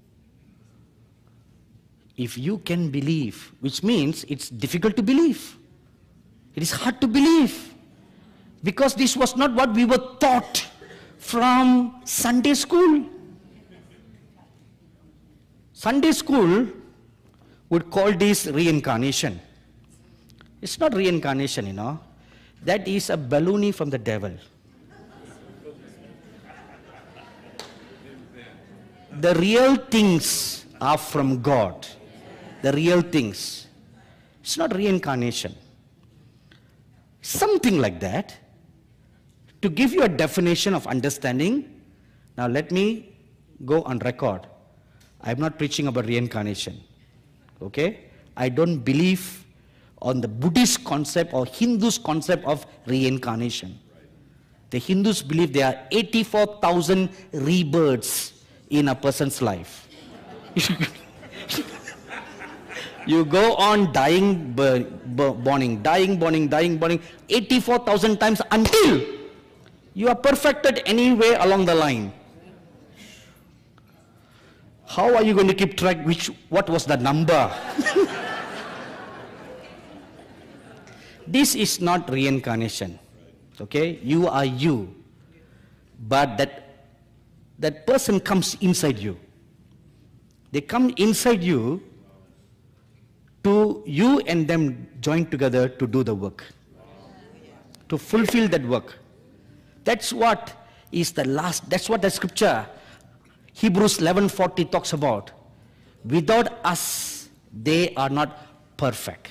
If you can believe, which means it's difficult to believe. It is hard to believe. Because this was not what we were taught from Sunday school. Sunday school would call this reincarnation. It's not reincarnation, you know. That is a baloney from the devil. The real things are from God. The real things. It's not reincarnation. Something like that. To give you a definition of understanding, now let me go on record. I'm not preaching about reincarnation. Okay? I don't believe on the Buddhist concept or Hindus concept of reincarnation. The Hindus believe there are 84,000 rebirths in a person's life. You go on dying, borning, 84,000 times until you are perfected anywhere along the line. How are you going to keep track what was the number? This is not reincarnation. Okay? You are you. But that that person comes inside you. They come inside you to you and them join together to do the work, to fulfill that work. That's what is the last, that's what the scripture, Hebrews 11:40 talks about. Without us, they are not perfect.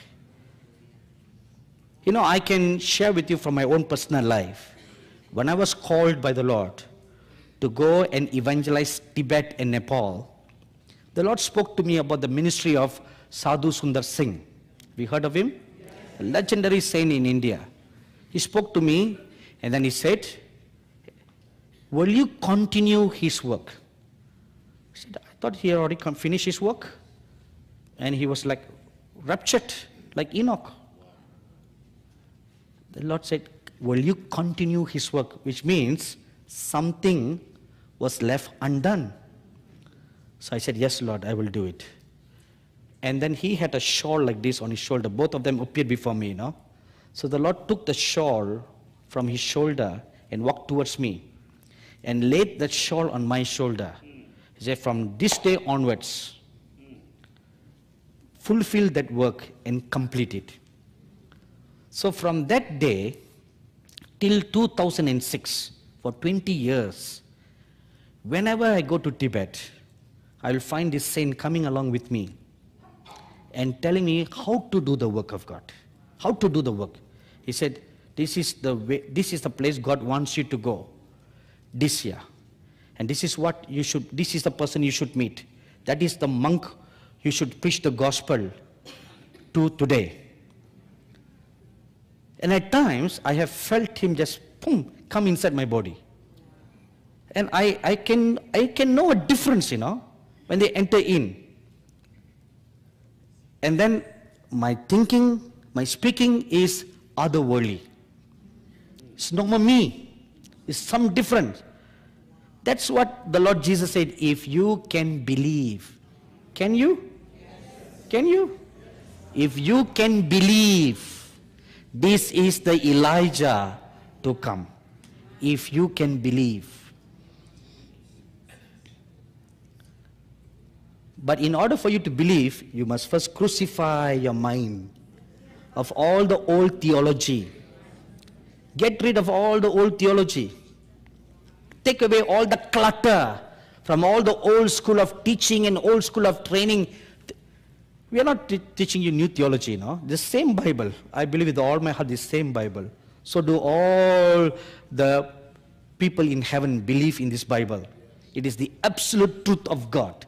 You know, I can share with you from my own personal life. When I was called by the Lord to go and evangelize Tibet and Nepal, the Lord spoke to me about the ministry of Sadhu Sundar Singh. We heard of him? Yes. A legendary saint in India. He spoke to me and then he said, will you continue his work? I said, I thought he had already finished his work. And he was like raptured, like Enoch. The Lord said, will you continue his work? Which means something was left undone. So I said, yes, Lord, I will do it. And then he had a shawl like this on his shoulder. Both of them appeared before me, you know. So the Lord took the shawl from his shoulder and walked towards me and laid that shawl on my shoulder. He said, from this day onwards, fulfill that work and complete it. So from that day till 2006, for 20 years, whenever I go to Tibet, I will find this saint coming along with me and telling me how to do the work of God. How to do the work. He said, this is the way, this is the place God wants you to go this year. And this is what you should, this is the person you should meet. That is the monk you should preach the gospel to today. And at times, I have felt him just boom, come inside my body. And I can know a difference, you know, when they enter in. And then my thinking, my speaking is otherworldly. It's not me. It's some different. That's what the Lord Jesus said, if you can believe. Can you? Can you? If you can believe, this is the Elijah to come. If you can believe. But in order for you to believe, you must first crucify your mind of all the old theology. Get rid of all the old theology. Take away all the clutter from all the old school of teaching and old school of training. We are not teaching you new theology, no? The same Bible. I believe with all my heart, the same Bible. So do all the people in heaven believe in this Bible. It is the absolute truth of God.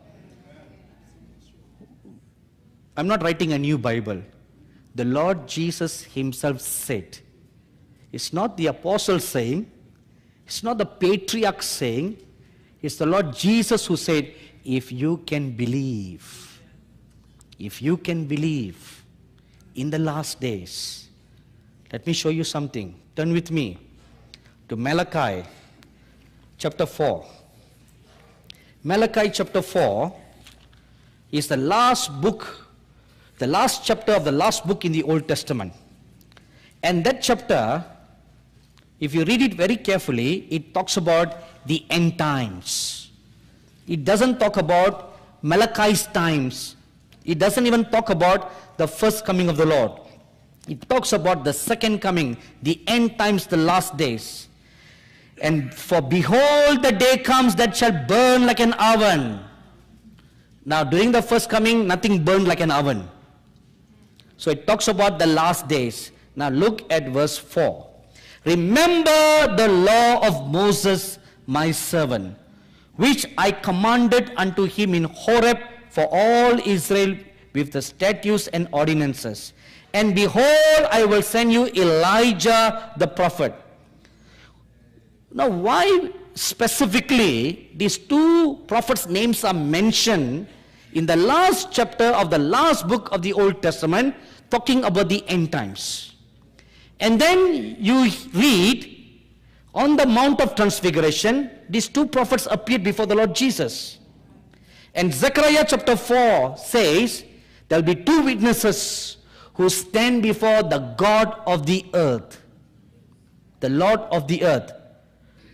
I'm not writing a new Bible. The Lord Jesus himself said. It's not the apostle saying. It's not the patriarch saying. It's the Lord Jesus who said, if you can believe, if you can believe in the last days. Let me show you something. Turn with me to Malachi chapter 4. Malachi chapter 4 is the last book, the last chapter of the last book in the Old Testament. And that chapter, if you read it very carefully, it talks about the end times. It doesn't talk about Malachi's times. It doesn't even talk about the first coming of the Lord. It talks about the second coming, the end times, the last days. And for behold, the day comes that shall burn like an oven. Now, during the first coming, nothing burned like an oven. So it talks about the last days. Now look at verse 4. Remember the law of Moses, my servant, which I commanded unto him in Horeb for all Israel with the statutes and ordinances. And behold, I will send you Elijah the prophet. Now, why specifically these two prophets' names are mentioned in the last chapter of the last book of the Old Testament, talking about the end times? And then you read, on the Mount of Transfiguration, these two prophets appeared before the Lord Jesus. And Zechariah chapter 4 says, there will be two witnesses who stand before the God of the earth, the Lord of the earth.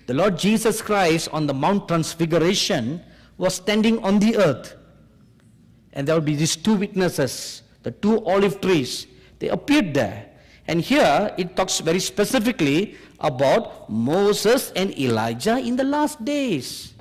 The Lord Jesus Christ on the Mount Transfiguration was standing on the earth. And there will be these two witnesses, the two olive trees. They appeared there. And here it talks very specifically about Moses and Elijah in the last days.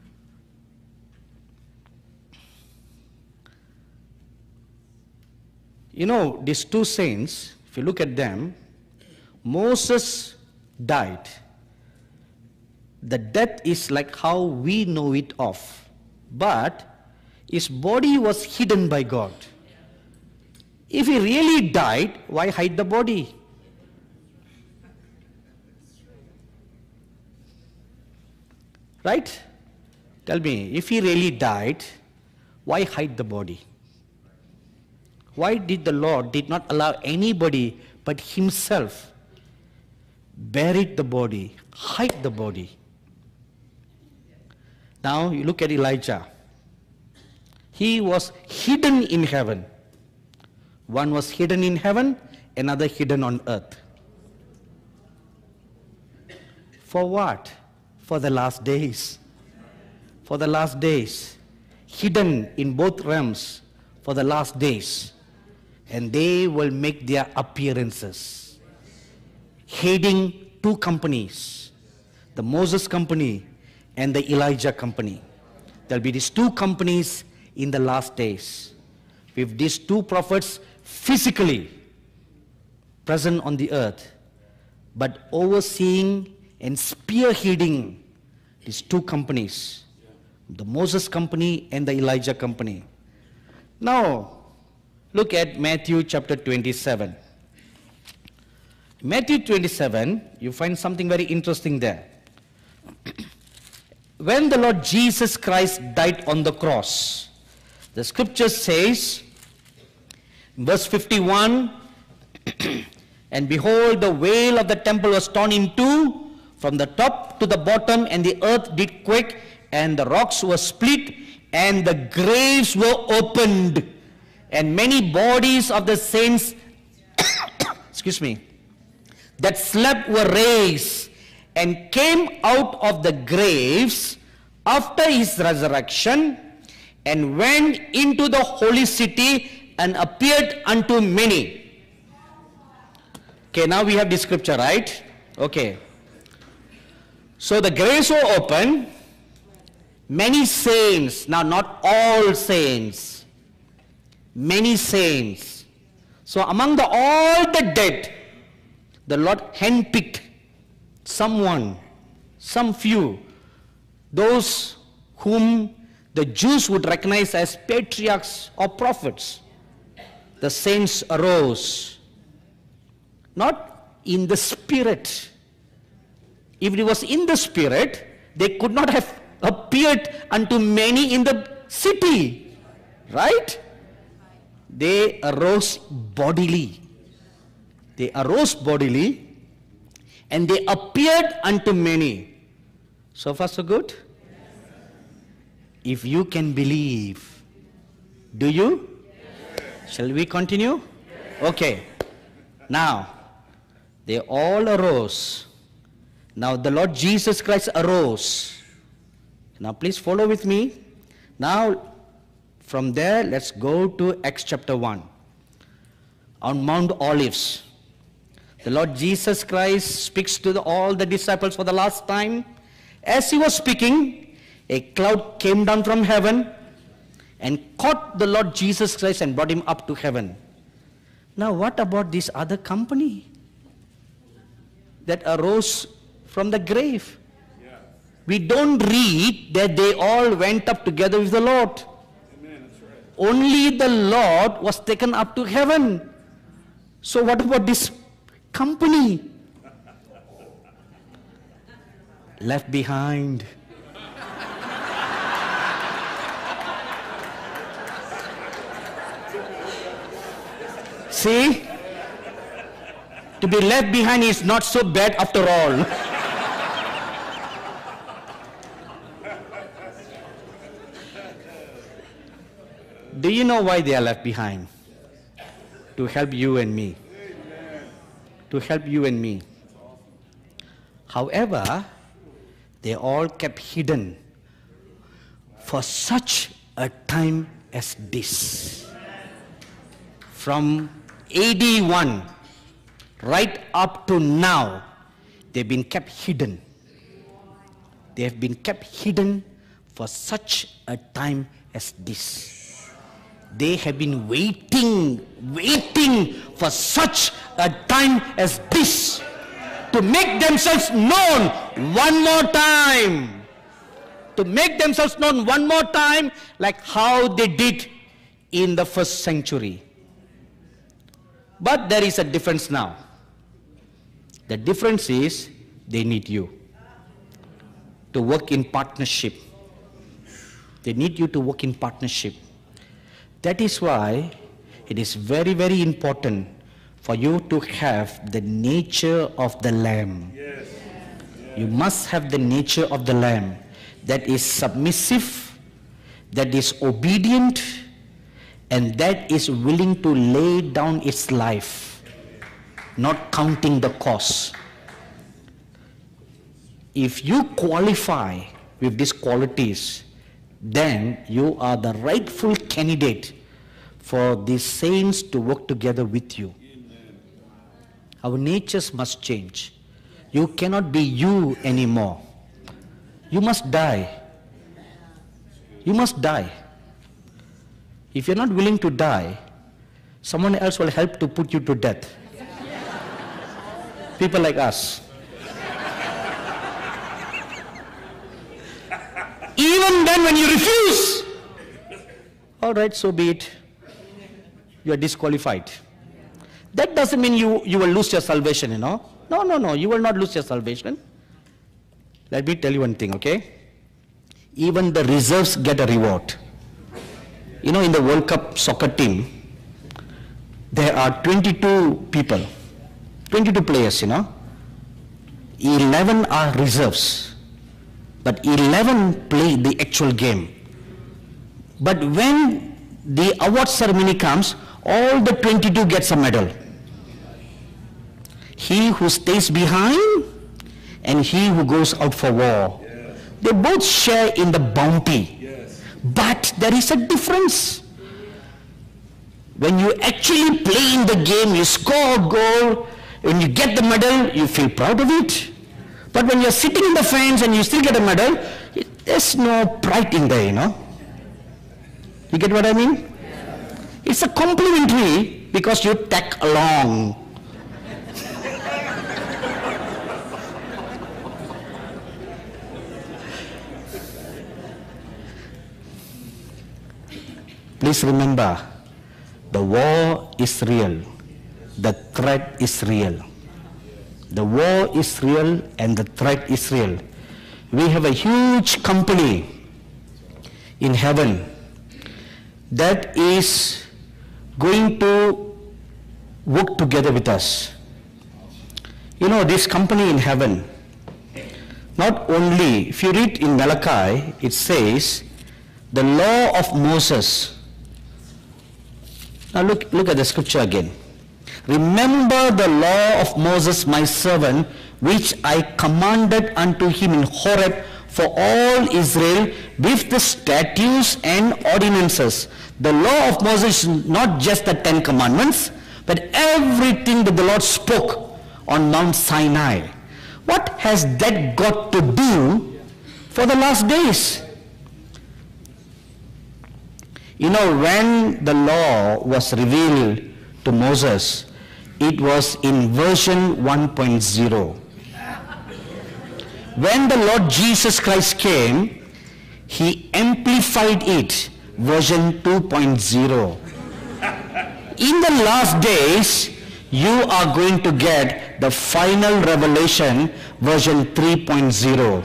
You know, these two saints, if you look at them, Moses died. The death is like how we know it of. But his body was hidden by God. If he really died, why hide the body? Right? Tell me, if he really died, why hide the body? Why did the Lord did not allow anybody but himself bury the body, hide the body? Now you look at Elijah. He was hidden in heaven. One was hidden in heaven, another hidden on earth. For what? For the last days. For the last days. Hidden in both realms for the last days. And they will make their appearances. Heading two companies. The Moses company and the Elijah company. There will be these two companies in the last days. With these two prophets physically present on the earth, but overseeing and spearheading these two companies, the Moses company and the Elijah company. Now, look at Matthew chapter 27. Matthew 27, you find something very interesting there. When the Lord Jesus Christ died on the cross, the scripture says, verse 51, and behold, the veil of the temple was torn in two from the top to the bottom, and the earth did quake, and the rocks were split, and the graves were opened, and many bodies of the saints excuse me, that slept were raised, and came out of the graves after his resurrection, and went into the holy city, and appeared unto many. Okay, now we have this scripture, right? Okay. So the graves were open. Many saints, now not all saints, many saints. So among all the dead, the Lord handpicked someone, some few, those whom the Jews would recognize as patriarchs or prophets. The saints arose, not in the spirit. If it was in the spirit, they could not have appeared unto many in the city, right? They arose bodily. They arose bodily, and they appeared unto many. So far so good? If you can believe, do you? Yes. Shall we continue? Yes. Okay. Now, they all arose. Now the Lord Jesus Christ arose. Now please follow with me. Now from there, let's go to Acts chapter 1. On Mount Olives, the Lord Jesus Christ speaks to all the disciples for the last time. As he was speaking, a cloud came down from heaven and caught the Lord Jesus Christ and brought him up to heaven. Now what about this other company that arose from the grave? Yeah. We don't read that they all went up together with the Lord. Amen, that's right. Only the Lord was taken up to heaven. So what about this company? Left behind. See, to be left behind is not so bad after all. Do you know why they are left behind? To help you and me. To help you and me. However, they all kept hidden for such a time as this. From AD 1 right up to now, they've been kept hidden. They have been kept hidden for such a time as this. They have been waiting for such a time as this to make themselves known one more time. To make themselves known one more time, like how they did in the first century. But there is a difference now. The difference is they need you to work in partnership. They need you to work in partnership. That is why it is very, very important for you to have the nature of the Lamb. Yes. You must have the nature of the Lamb that is submissive, that is obedient, and that is willing to lay down its life, not counting the cost. If you qualify with these qualities, then you are the rightful candidate for the saints to work together with you. Amen. Our natures must change. You cannot be you anymore. You must die. You must die. If you're not willing to die, someone else will help to put you to death. People like us. Even then when you refuse, all right, so be it. You are disqualified. That doesn't mean you will lose your salvation, you know. No, you will not lose your salvation. Let me tell you one thing, okay? Even the reserves get a reward. You know, in the World Cup soccer team, there are 22 people, 22 players, you know. 11 are reserves, but 11 play the actual game. But when the award ceremony comes, all the 22 gets a medal. He who stays behind and he who goes out for war. Yes. They both share in the bounty. Yes. But there is a difference. When you actually play in the game, you score a goal, when you get the medal, you feel proud of it. But when you're sitting in the fence and you still get a medal, there's no pride in there, you know. You get what I mean? It's a complimentary because you tag along. Please remember, the war is real. The threat is real. The war is real and the threat is real. We have a huge company in heaven that is going to work together with us. You know, this company in heaven, not only, if you read in Malachi, it says, the law of Moses. Now look at the scripture again. Remember the law of Moses my servant, which I commanded unto him in Horeb for all Israel with the statutes and ordinances. The law of Moses is not just the 10 commandments, but everything that the Lord spoke on Mount Sinai. What has that got to do for the last days? You know, when the law was revealed to Moses, it was in version 1.0. When the Lord Jesus Christ came, he amplified it, version 2.0. In the last days, you are going to get the final revelation, version 3.0.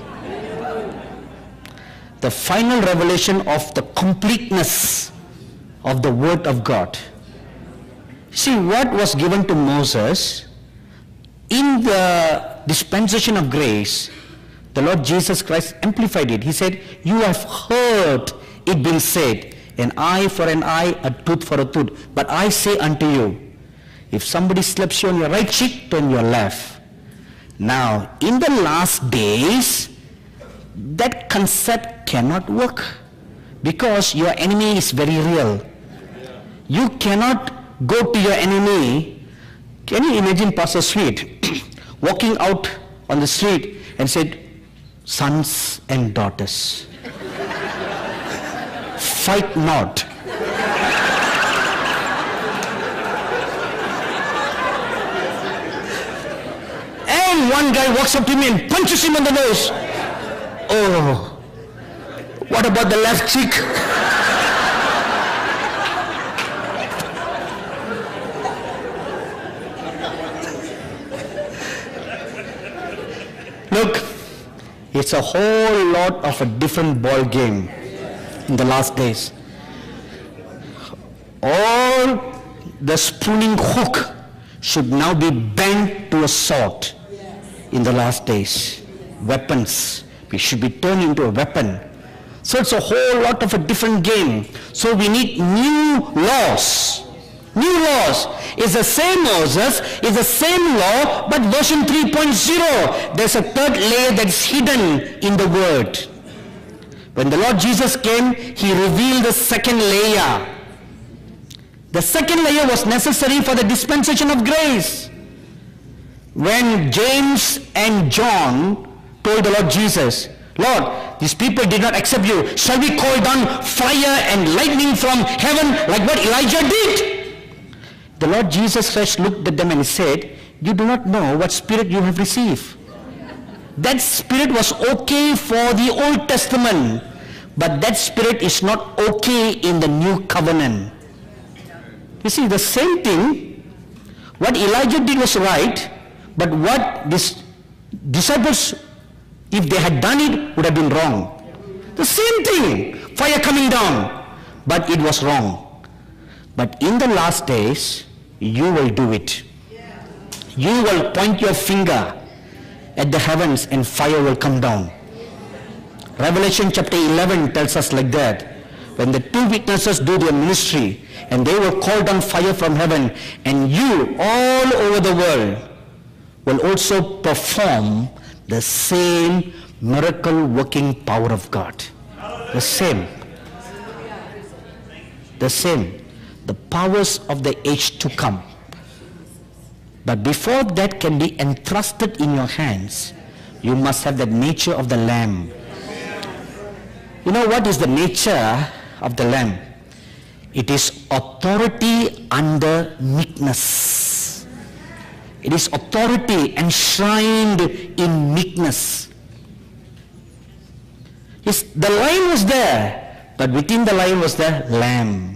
The final revelation of the completeness of the Word of God. See, what was given to Moses, in the dispensation of grace, the Lord Jesus Christ amplified it. He said, you have heard it being said, an eye for an eye, a tooth for a tooth. But I say unto you, if somebody slaps you on your right cheek, turn your left. Now, in the last days, that concept cannot work because your enemy is very real. You cannot go to your enemy. Can you imagine Pastor Sweet walking out on the street and said, sons and daughters, fight not. And one guy walks up to me and punches him on the nose. Oh, what about the left cheek? Look, it's a whole lot of a different ball game in the last days. All the spooning hook should now be bent to a sword in the last days. Weapons, we should be turned into a weapon. So it's a whole lot of a different game. So we need new laws. New laws. It's the same Moses, it's the same law, but version 3.0. There's a third layer that's hidden in the word. When the Lord Jesus came, he revealed the second layer. The second layer was necessary for the dispensation of grace. When James and John told the Lord Jesus, Lord, these people did not accept you. Shall we call down fire and lightning from heaven like what Elijah did? The Lord Jesus Christ looked at them and said, you do not know what spirit you have received. That spirit was okay for the Old Testament, but that spirit is not okay in the New Covenant. You see, the same thing, what Elijah did was right, but what these disciples, if they had done it, would have been wrong. The same thing, fire coming down, but it was wrong. But in the last days, you will do it. You will point your finger at the heavens and fire will come down. Revelation chapter 11 tells us like that. When the two witnesses do their ministry and they will call down fire from heaven, and you all over the world will also perform the same miracle working power of God. The same. The same. The powers of the age to come. But before that can be entrusted in your hands, you must have the nature of the Lamb. You know what is the nature of the Lamb? It is authority under meekness. It is authority enshrined in meekness. Yes, the lion was there, but within the lion was the Lamb.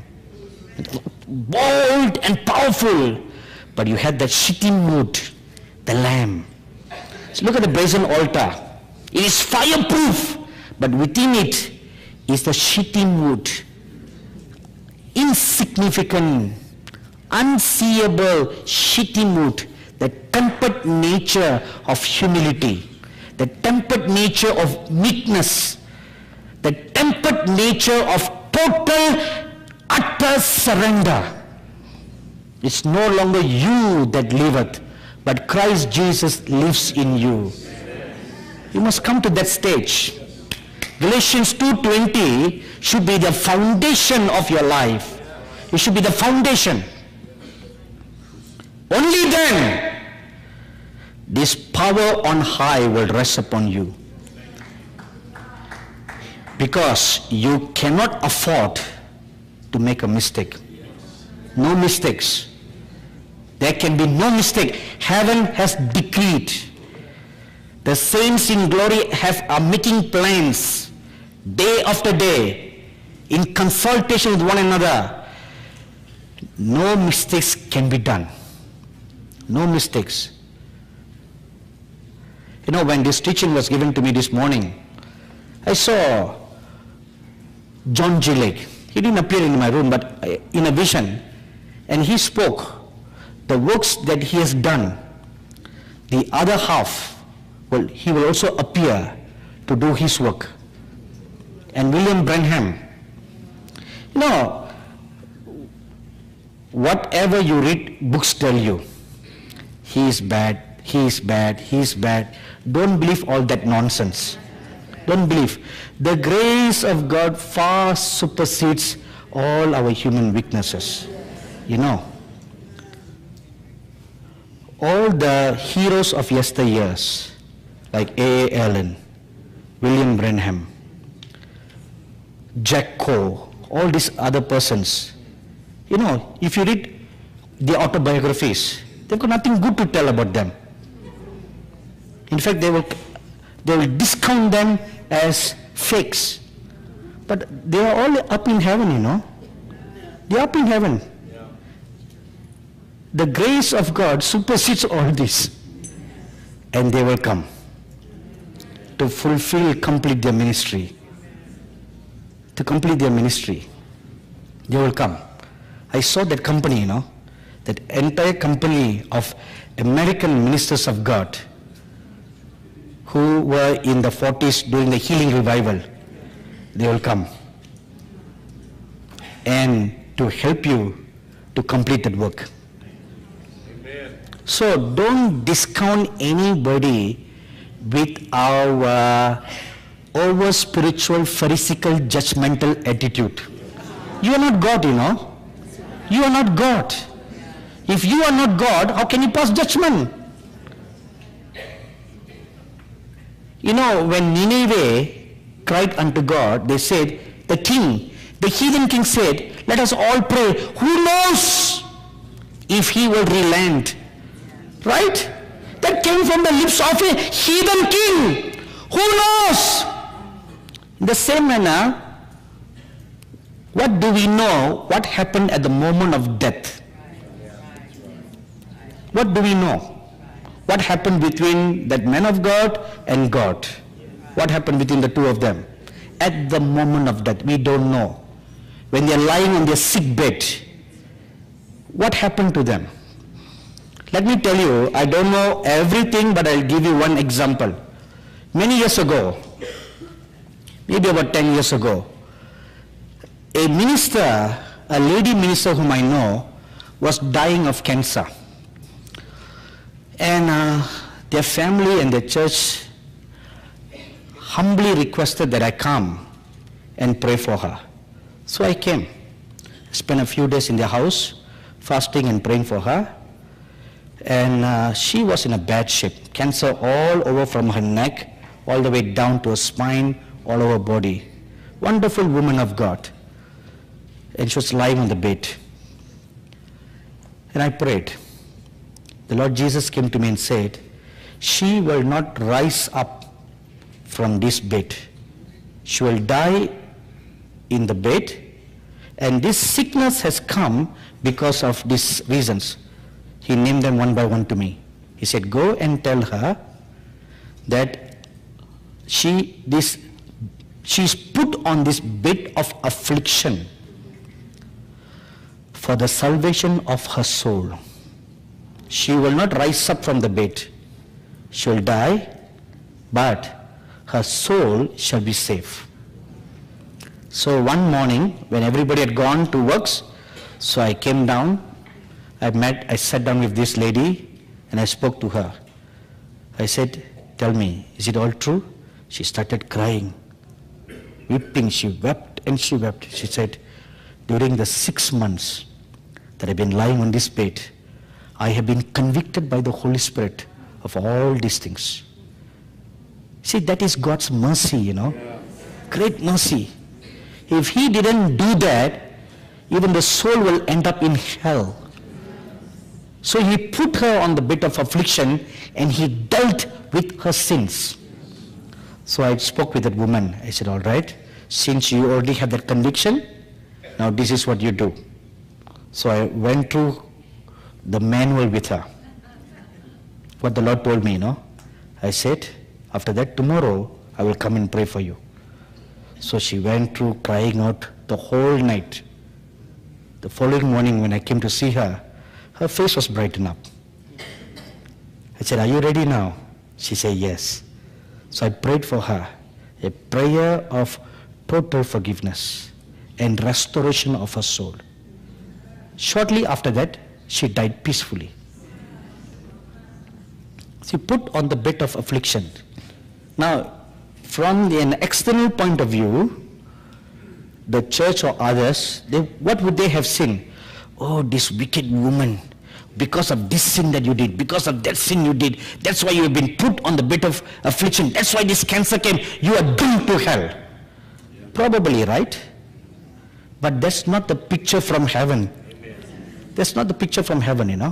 Bold and powerful, but you had that shitty mood, the Lamb. So look at the brazen altar. It is fireproof, but within it is the shitty mood, insignificant, unseeable shitty mood, the tempered nature of humility, the tempered nature of meekness, the tempered nature of total utter surrender. It's no longer you that liveth, but Christ Jesus lives in you. You must come to that stage. Galatians 2:20 should be the foundation of your life. It should be the foundation. Only then this power on high will rest upon you. Because you cannot afford to make a mistake. No mistakes. There can be no mistake. Heaven has decreed. The saints in glory are making plans day after day in consultation with one another. No mistakes can be done. No mistakes. You know, when this teaching was given to me this morning, I saw John G. Lake. He didn't appear in my room, but in a vision. And he spoke the works that he has done. The other half, well, he will also appear to do his work. And William Branham. You know, whatever you read, books tell you. He is bad, he is bad, he is bad. Don't believe all that nonsense. Don't believe. The grace of God far supersedes all our human weaknesses. You know, all the heroes of yesteryears, like A. Allen, William Branham, Jack Coe, all these other persons, you know, if you read their autobiographies, they've got nothing good to tell about them. In fact, they will discount them as fakes. But they are all up in heaven, you know. They are up in heaven. The grace of God supersedes all this. And they will come to fulfill, complete their ministry. To complete their ministry. They will come. I saw that company, you know, that entire company of American ministers of God who were in the 40s doing the healing revival. They will come. And to help you to complete that work. So don't discount anybody with our over spiritual, pharisaical, judgmental attitude. You are not God, you know. You are not God. If you are not God, how can you pass judgment? You know, when Nineveh cried unto God, they said, the heathen king said, let us all pray. Who knows if he will relent? Right? That came from the lips of a heathen king. Who knows? In the same manner, what do we know? What happened at the moment of death? What do we know? What happened between that man of God and God? What happened between the two of them? At the moment of death, we don't know. When they are lying on their sick bed, what happened to them? Let me tell you, I don't know everything, but I'll give you one example. Many years ago, maybe about 10 years ago, a minister, a lady minister whom I know, was dying of cancer. And their family and their church humbly requested that I come and pray for her. So I came. Spent a few days in their house, fasting and praying for her. And she was in a bad shape. Cancer all over from her neck, all the way down to her spine, all over her body. Wonderful woman of God. And she was lying on the bed. And I prayed. The Lord Jesus came to me and said, she will not rise up from this bed. She will die in the bed, and this sickness has come because of these reasons. He named them one by one to me. He said, go and tell her that she's put on this bed of affliction for the salvation of her soul. She will not rise up from the bed. She will die, but her soul shall be safe. So one morning, when everybody had gone to works, so I came down, I sat down with this lady, and I spoke to her. I said, tell me, is it all true? She started crying, weeping. She wept and she wept. She said, during the 6 months that I've been lying on this bed, I have been convicted by the Holy Spirit of all these things. See, that is God's mercy, you know. Great mercy. If He didn't do that, even the soul will end up in hell. So He put her on the bed of affliction and He dealt with her sins. So I spoke with that woman. I said, all right, since you already have that conviction, now this is what you do. So I went through the manual with her. What the Lord told me, you know. I said, after that, tomorrow I will come and pray for you. So she went through crying out the whole night. The following morning when I came to see her, her face was brightened up. I said, are you ready now? She said, yes. So I prayed for her, a prayer of total forgiveness and restoration of her soul. Shortly after that, she died peacefully. She put on the bed of affliction. Now, from an external point of view, the church or others, what would they have seen? Oh, this wicked woman, because of this sin that you did, because of that sin you did, that's why you have been put on the bed of affliction, that's why this cancer came, you are doomed to hell. Yeah. Probably, right? But that's not the picture from heaven. Amen. That's not the picture from heaven, you know.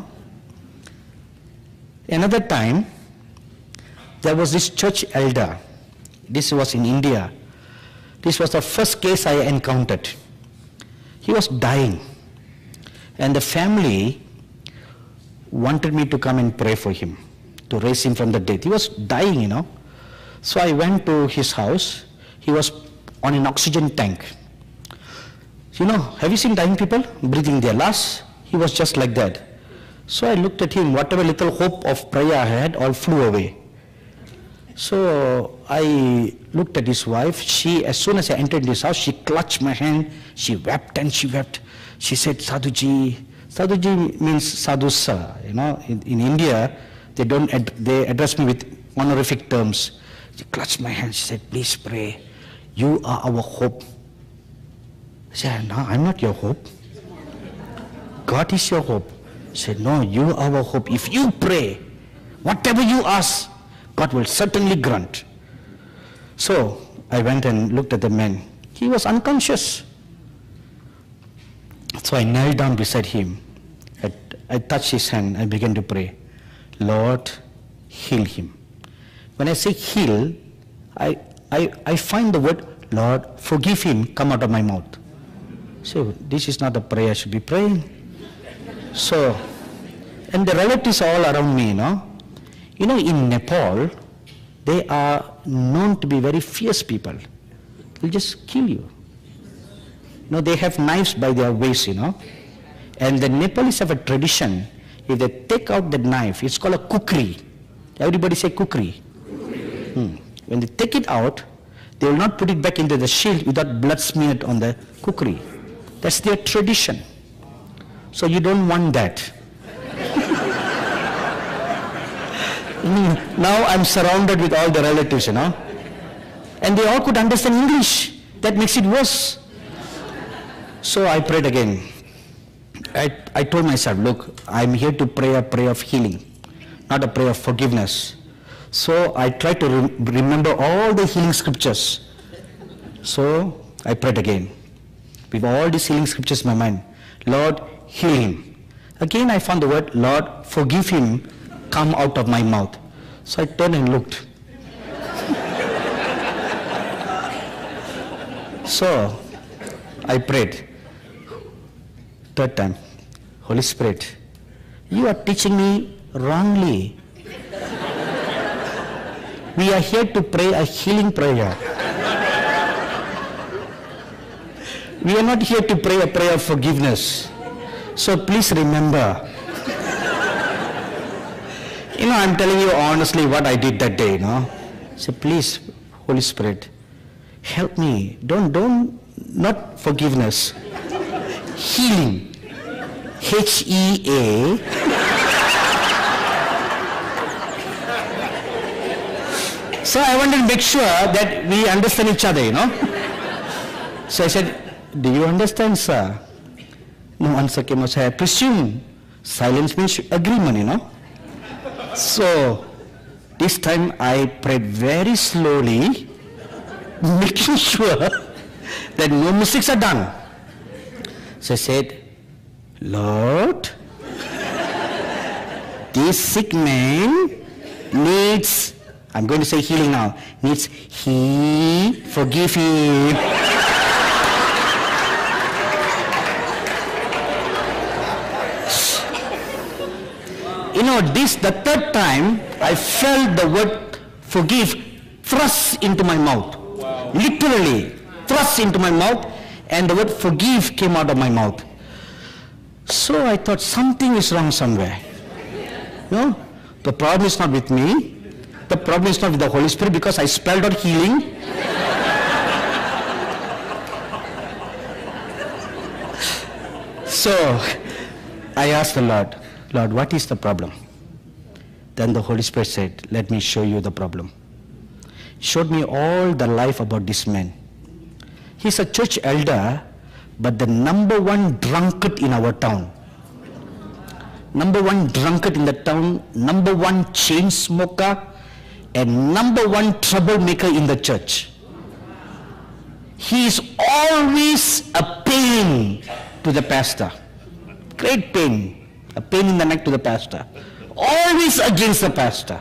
Another time, there was this church elder. This was in India. This was the first case I encountered. He was dying. And the family wanted me to come and pray for him, to raise him from the dead. He was dying, you know. So I went to his house. He was on an oxygen tank. You know, have you seen dying people breathing their last? He was just like that. So I looked at him, whatever little hope of prayer I had, all flew away. So I looked at his wife. She, as soon as I entered his house, she clutched my hand. She wept and she wept. She said, Sadhuji. Sadhuji means Sadhu Sir. You know, in India, they address me with honorific terms. She clutched my hand. She said, please pray. You are our hope. I said, no, I'm not your hope. God is your hope. She said, no, you are our hope. If you pray, whatever you ask, God will certainly grant. So I went and looked at the man. He was unconscious. So I knelt down beside him. I touched his hand. I began to pray. Lord, heal him. When I say heal, I find the word, Lord, forgive him, come out of my mouth. So this is not a prayer I should be praying. So, and the relatives are all around me, you know. You know, in Nepal, they are known to be very fierce people. They'll just kill you. You know, they have knives by their waist, you know. And the Nepalese have a tradition. If they take out the knife, it's called a kukri. Everybody say kukri. When they take it out, they will not put it back into the shield without blood smeared on the kukri. That's their tradition. So you don't want that. Now I'm surrounded with all the relatives, you know. And they all could understand English. That makes it worse. So I prayed again. I told myself, look, I'm here to pray a prayer of healing, not a prayer of forgiveness. So I tried to remember all the healing scriptures. So I prayed again. With all these healing scriptures in my mind, Lord, heal him. Again I found the word, Lord, forgive him, come out of my mouth. So I turned and looked. So I prayed. Third time, Holy Spirit, you are teaching me wrongly. We are here to pray a healing prayer. We are not here to pray a prayer of forgiveness. So please remember. You know, I'm telling you honestly what I did that day, you know. So please, Holy Spirit, help me. Not forgiveness. Healing. H-E-A. So I wanted to make sure that we understand each other, you know. So I said, do you understand, sir? No answer came. I said, I presume silence means agreement, you know. So this time I prayed very slowly, making sure that no mistakes are done. So I said, Lord, this sick man needs, I'm going to say healing now, needs forgive him. You know, the third time, I felt the word forgive thrust into my mouth. Wow. Literally, thrust into my mouth, and the word forgive came out of my mouth. So I thought something is wrong somewhere. No, the problem is not with me. The problem is not with the Holy Spirit, because I spelled out healing. So I asked the Lord, Lord, what is the problem? Then the Holy Spirit said, let me show you the problem. showed me all the life about this man. He's a church elder, but the number one drunkard in our town. Number one drunkard in the town, number one chain smoker, and number one troublemaker in the church. He is always a pain to the pastor. Great pain. A pain in the neck to the pastor. Always against the pastor.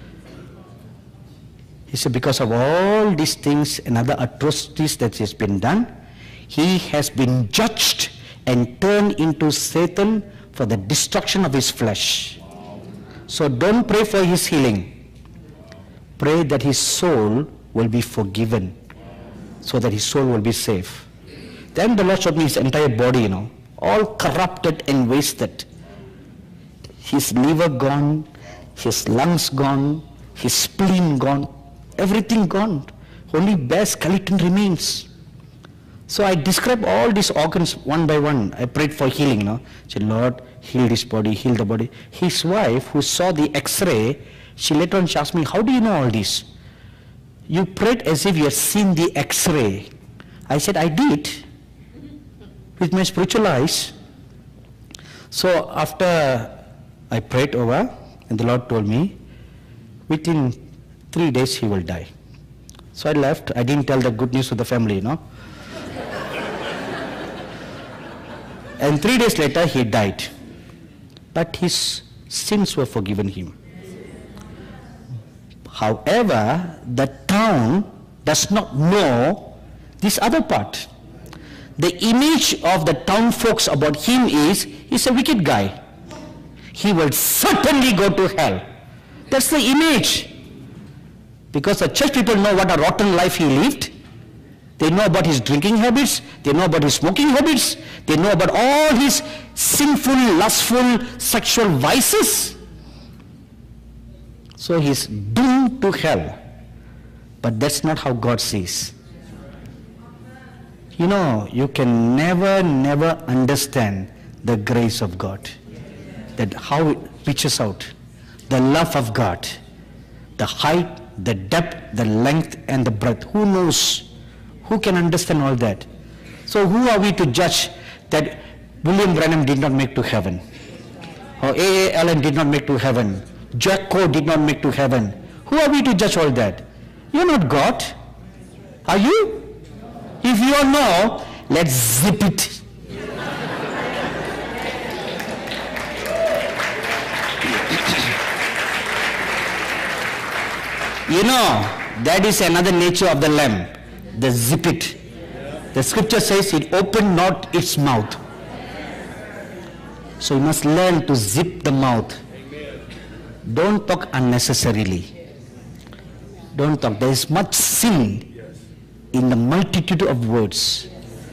He said, because of all these things and other atrocities that has been done, he has been judged and turned into Satan for the destruction of his flesh. So don't pray for his healing. Pray that his soul will be forgiven, so that his soul will be safe. Then the Lord showed me his entire body, all corrupted and wasted. His liver gone, his lungs gone, his spleen gone, everything gone. Only bare skeleton remains. So I described all these organs one by one. I prayed for healing, I said, Lord, heal this body, heal the body. His wife, who saw the x-ray, she later on asked me, how do you know all this? You prayed as if you had seen the x-ray. I said, I did, with my spiritual eyes. So after I prayed over, and the Lord told me, within 3 days he will die. So I left. I didn't tell the good news to the family, And 3 days later he died. But his sins were forgiven him. However, the town does not know this other part. The image of the town folks about him is, he's a wicked guy. He will certainly go to hell. That's the image. Because the church people know what a rotten life he lived. They know about his drinking habits. They know about his smoking habits. They know about all his sinful, lustful, sexual vices. So he's doomed to hell. But that's not how God sees. You can never understand the grace of God. That how it reaches out. The love of God. The height, the depth, the length, and the breadth. Who knows? Who can understand all that? So who are we to judge that William Branham did not make to heaven? Or A.A. Allen did not make to heaven? Jack Coe did not make to heaven? Who are we to judge all that? You're not God. Are you? If you are no, let's zip it. That is another nature of the lamb. The zip it. The scripture says it opened not its mouth. So you must learn to zip the mouth. Don't talk unnecessarily. Don't talk. There is much sin in the multitude of words.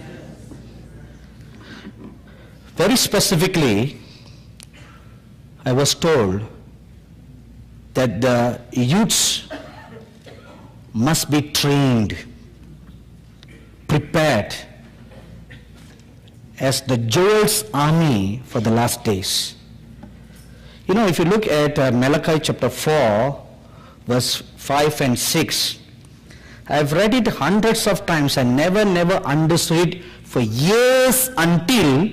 Very specifically, I was told that the youths must be trained, prepared as the Joel's army for the last days. If you look at Malachi chapter 4, verse 5 and 6, I've read it hundreds of times and never understood it for years until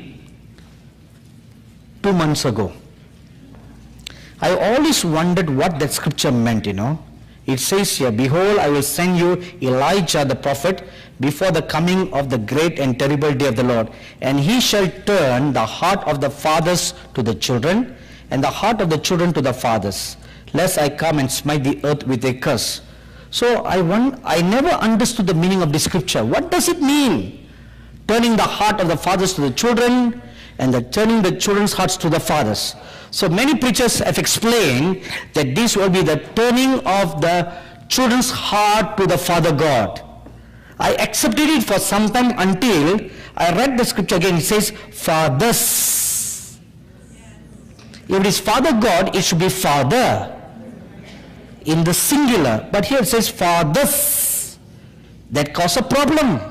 2 months ago. I always wondered what that scripture meant, It says here, behold, I will send you Elijah the prophet before the coming of the great and terrible day of the Lord. And he shall turn the heart of the fathers to the children, and the heart of the children to the fathers, lest I come and smite the earth with a curse. So I never understood the meaning of this scripture. What does it mean? Turning the heart of the fathers to the children, and turning the children's hearts to the fathers. So many preachers have explained that this will be the turning of the children's heart to the Father God. I accepted it for some time until I read the scripture again. It says, fathers. If it is Father God, it should be Father in the singular. But here it says fathers. That causes a problem.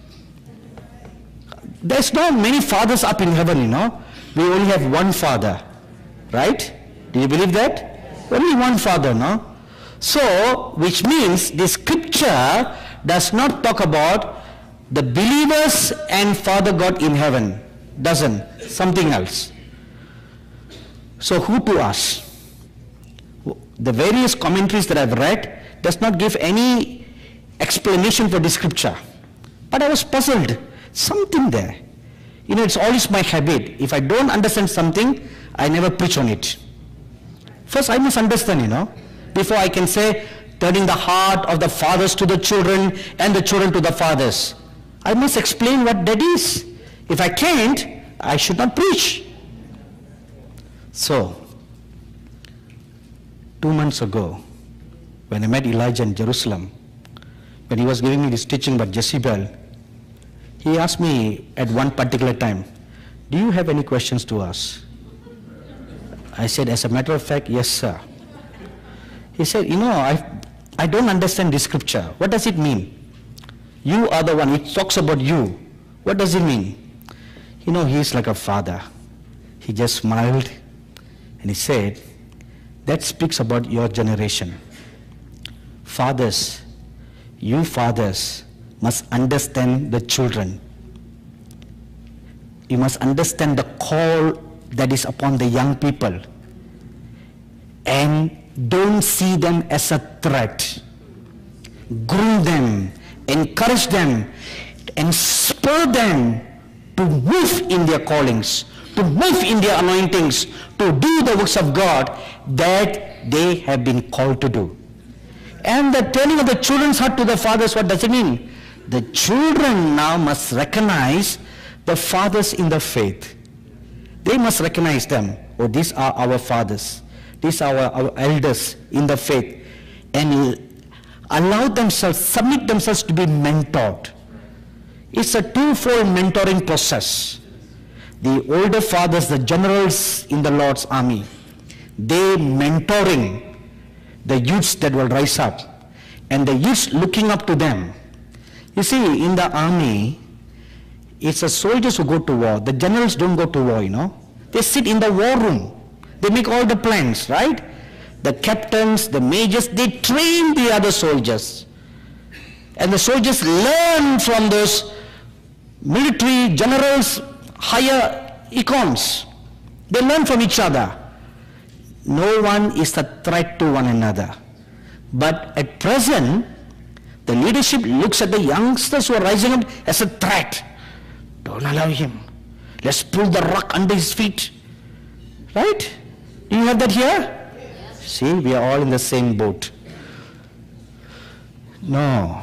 There's not many fathers up in heaven, We only have one Father. Right? Do you believe that? Only one Father, no? So, which means the scripture does not talk about the believers and Father God in heaven. Doesn't. Something else. So who to us? The various commentaries that I've read does not give any explanation for the scripture. But I was puzzled. Something there. You know, it's always my habit. If I don't understand something, I never preach on it. First I must understand, you know, before I can say turning the heart of the fathers to the children and the children to the fathers. I must explain what that is. If I can't, I should not preach. So, 2 months ago, when I met Elijah in Jerusalem, when he was giving me this teaching about Jezebel, he asked me at one particular time, do you have any questions to ask? I said, as a matter of fact, yes, sir. He said, you know, I don't understand this scripture. What does it mean? You are the one, it talks about you. What does it mean? You know, he's like a father. He just smiled and he said, that speaks about your generation. Fathers, you fathers must understand the children. You must understand the call that is upon the young people. And don't see them as a threat. Groom them, encourage them, and spur them to move in their callings, to move in their anointings, to do the works of God that they have been called to do. And the turning of the children's heart to the fathers, what does it mean? The children now must recognize the fathers in the faith. They must recognize them. Oh, these are our fathers. These are our elders in the faith. And allow themselves, submit themselves to be mentored. It's a twofold mentoring process. The older fathers, the generals in the Lord's army, they mentoring the youths that will rise up, and the youths looking up to them. You see, in the army, it's the soldiers who go to war. The generals don't go to war, you know. They sit in the war room. They make all the plans, right? The captains, the majors, they train the other soldiers. And the soldiers learn from those military generals, higher econs. They learn from each other. No one is a threat to one another. But at present, the leadership looks at the youngsters who are rising up as a threat. Don't allow him. Let's pull the rock under his feet. Right? Do you have that here? Yes. See, we are all in the same boat. No.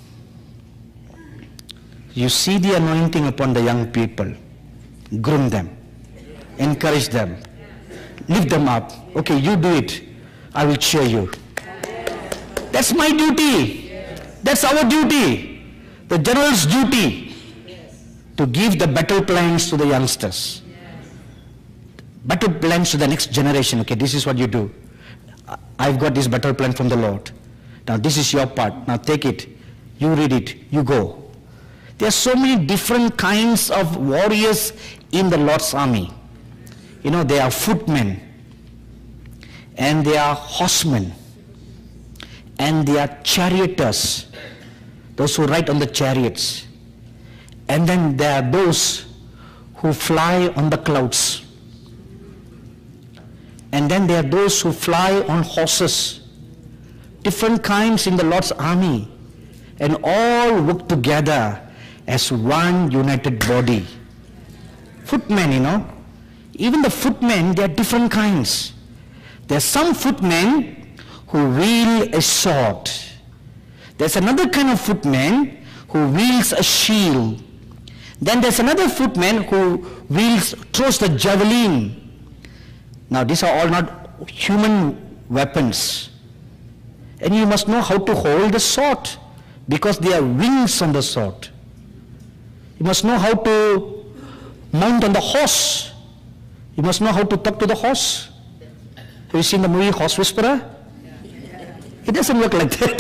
You see the anointing upon the young people. Groom them. Encourage them. Lift them up. Okay, you do it. I will cheer you. That's my duty. That's our duty. The general's duty. To give the battle plans to the youngsters. Battle plans to the next generation. Okay, this is what you do. I've got this battle plan from the Lord. Now this is your part. Now take it. You read it. You go. There are so many different kinds of warriors in the Lord's army. You know, they are footmen, and they are horsemen, and they are charioteers, those who ride on the chariots. And then there are those who fly on the clouds. And then there are those who fly on horses. Different kinds in the Lord's army. And all work together as one united body. Footmen, you know. Even the footmen, there are different kinds. There are some footmen who wield a sword. There's another kind of footman who wields a shield. Then there's another footman who throws the javelin. Now these are all not human weapons. And you must know how to hold the sword, because there are wings on the sword. You must know how to mount on the horse. You must know how to talk to the horse. Have you seen the movie Horse Whisperer? It doesn't work like that.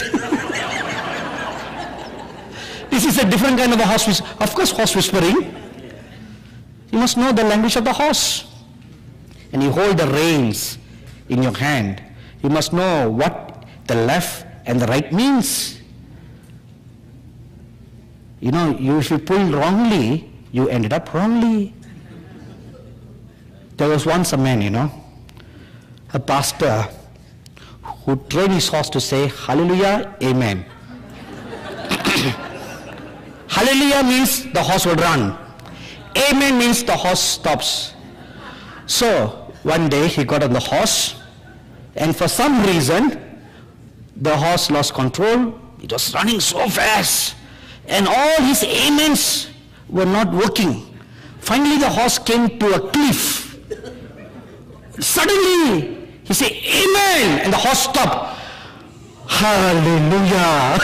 This is a different kind of a horse whisperer. Of course, horse whispering. You must know the language of the horse. And you hold the reins in your hand. You must know what the left and the right means. You know, if you pull wrongly, you ended up wrongly. There was once a man, you know, a pastor who trained his horse to say, hallelujah, amen. Hallelujah means the horse will run. Amen means the horse stops. So, one day he got on the horse, and for some reason, the horse lost control. It was running so fast, and all his amens were not working. Finally, the horse came to a cliff. Suddenly, he said, amen, and the horse stopped. Hallelujah.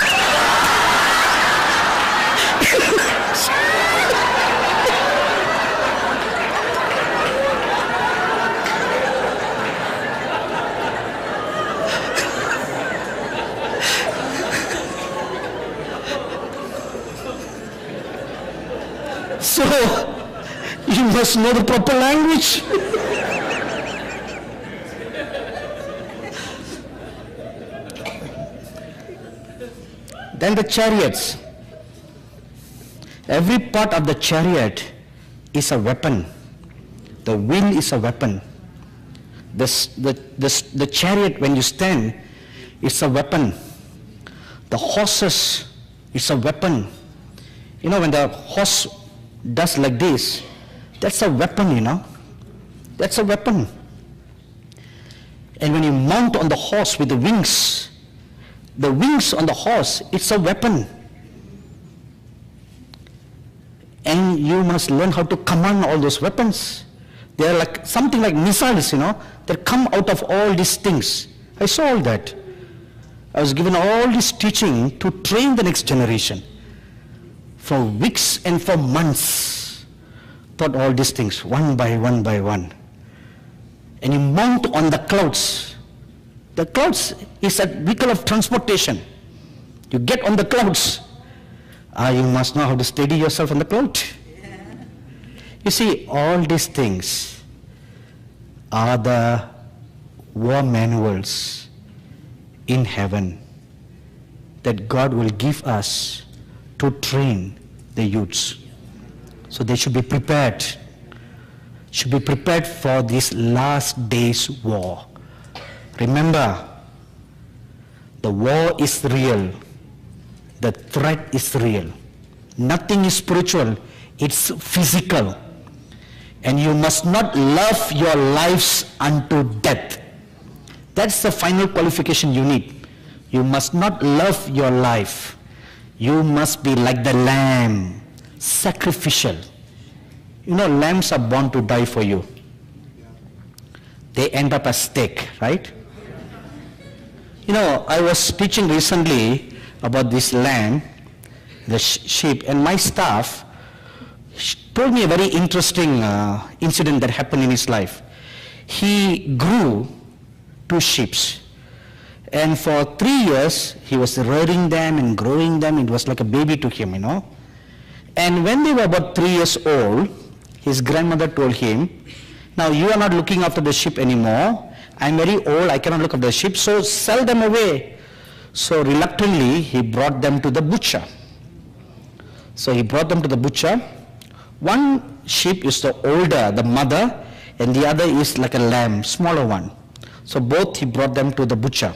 So, you must know the proper language. Then the chariots. Every part of the chariot is a weapon. The wheel is a weapon. The chariot, when you stand, is a weapon. The horses is a weapon. You know, when the horse does like this, that's a weapon, you know. That's a weapon. And when you mount on the horse with the wings on the horse, it's a weapon. And you must learn how to command all those weapons. They're like something like missiles, you know, that come out of all these things. I saw all that. I was given all this teaching to train the next generation. For weeks and for months, taught all these things one by one by one. And you mount on the clouds. The clouds is a vehicle of transportation. You get on the clouds. You must know how to steady yourself on the cloud. You see, all these things are the war manuals in heaven that God will give us to train the youths. So they should be prepared. Should be prepared for this last day's war. Remember, the war is real. The threat is real. Nothing is spiritual. It's physical. And you must not love your lives unto death. That's the final qualification you need. You must not love your life. You must be like the lamb, sacrificial. You know, lambs are born to die for you. They end up as steak, right? You know, I was teaching recently about this lamb, the sheep, and my staff told me a very interesting incident that happened in his life. He grew 2 sheep. And for 3 years, he was rearing them and growing them. It was like a baby to him, you know. And when they were about 3 years old, his grandmother told him, now you are not looking after the sheep anymore. I'm very old, I cannot look after the sheep, so sell them away. So reluctantly, he brought them to the butcher. So he brought them to the butcher. One sheep is the older, the mother, and the other is like a lamb, smaller one. So both he brought them to the butcher.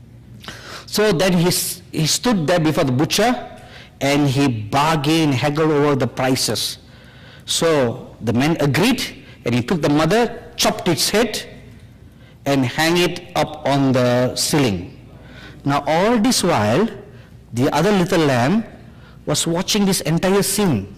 So then he stood there before the butcher and he bargained, haggled over the prices. So the man agreed and he took the mother, chopped its head and hang it up on the ceiling. Now all this while, the other little lamb was watching this entire scene.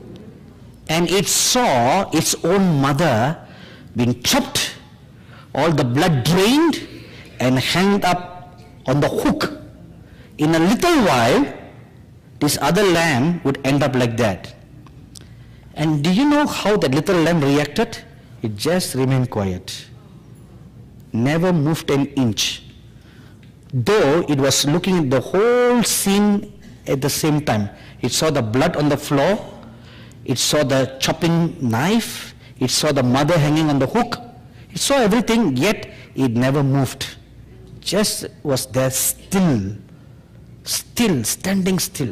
And it saw its own mother being chopped, all the blood drained and hanged up on the hook. In a little while, this other lamb would end up like that. And do you know how that little lamb reacted? It just remained quiet. Never moved an inch. Though it was looking at the whole scene at the same time. It saw the blood on the floor. It saw the chopping knife. It saw the mother hanging on the hook. It saw everything, yet it never moved. just was there still, standing still,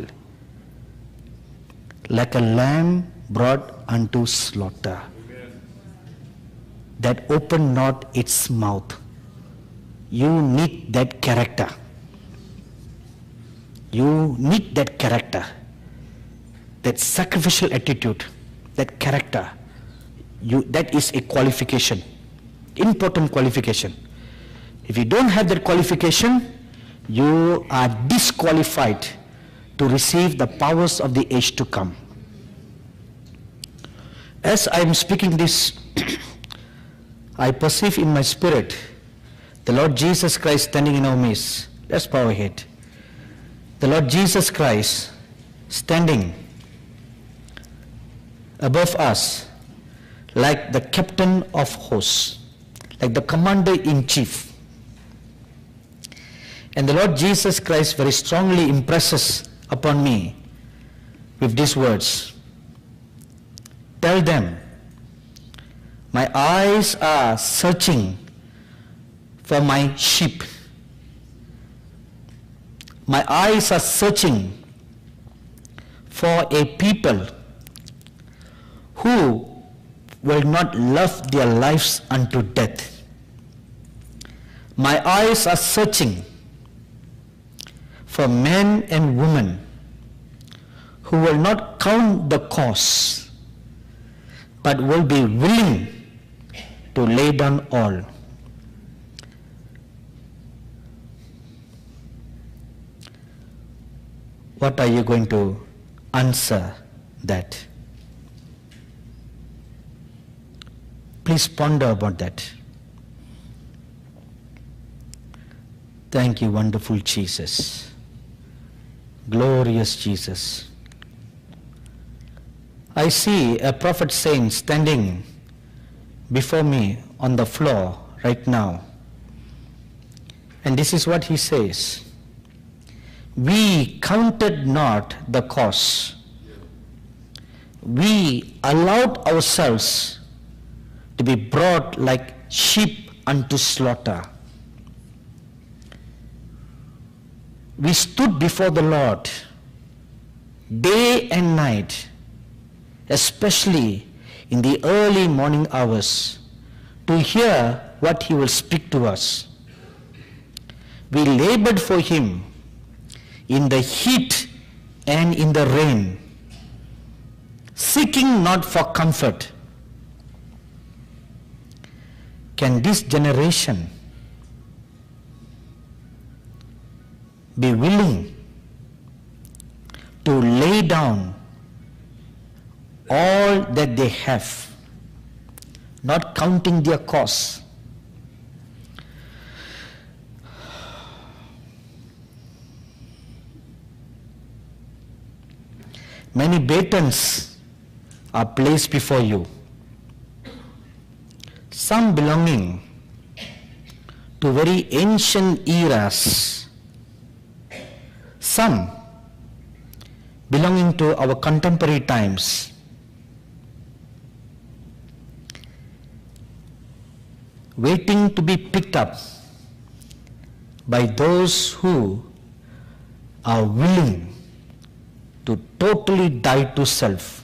like a lamb brought unto slaughter, that opened not its mouth. You need that character. You need that character, that sacrificial attitude, that character. That is a qualification, important qualification. If you don't have that qualification, you are disqualified to receive the powers of the age to come. As I am speaking this, I perceive in my spirit the Lord Jesus Christ standing in our midst. Let's bow our head. The Lord Jesus Christ standing above us like the captain of hosts, like the commander-in-chief. And the Lord Jesus Christ very strongly impresses upon me with these words. Tell them, my eyes are searching for my sheep. My eyes are searching for a people who will not love their lives unto death. My eyes are searching for men and women who will not count the cost, but will be willing to lay down all. What are you going to answer that? Please ponder about that. Thank you, wonderful Jesus. Glorious Jesus. I see a prophet saint standing before me on the floor right now. And this is what he says. We counted not the cost. We allowed ourselves to be brought like sheep unto slaughter. We stood before the Lord day and night, especially in the early morning hours, to hear what he will speak to us. We labored for him in the heat and in the rain, seeking not for comfort. Can this generation be willing to lay down all that they have, not counting their costs? Many batons are placed before you, some belonging to very ancient eras, some belonging to our contemporary times. Waiting to be picked up by those who are willing to totally die to self.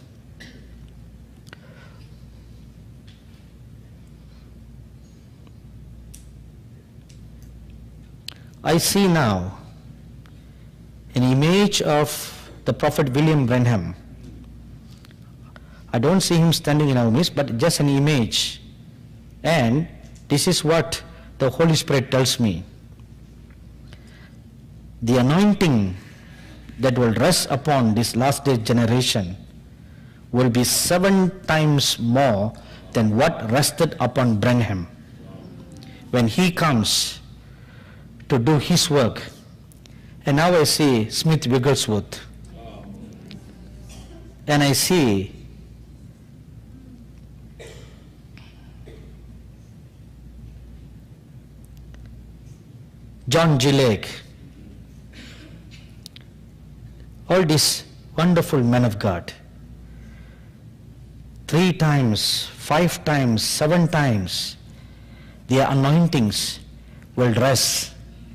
I see now an image of the Prophet William Branham. I don't see him standing in our midst, but just an image. And this is what the Holy Spirit tells me. The anointing that will rest upon this last day generation will be 7 times more than what rested upon Branham when he comes to do his work. And now I see Smith Wigglesworth, and I see John G. Lake, all these wonderful men of God. 3 times, 5 times, 7 times, their anointings will rest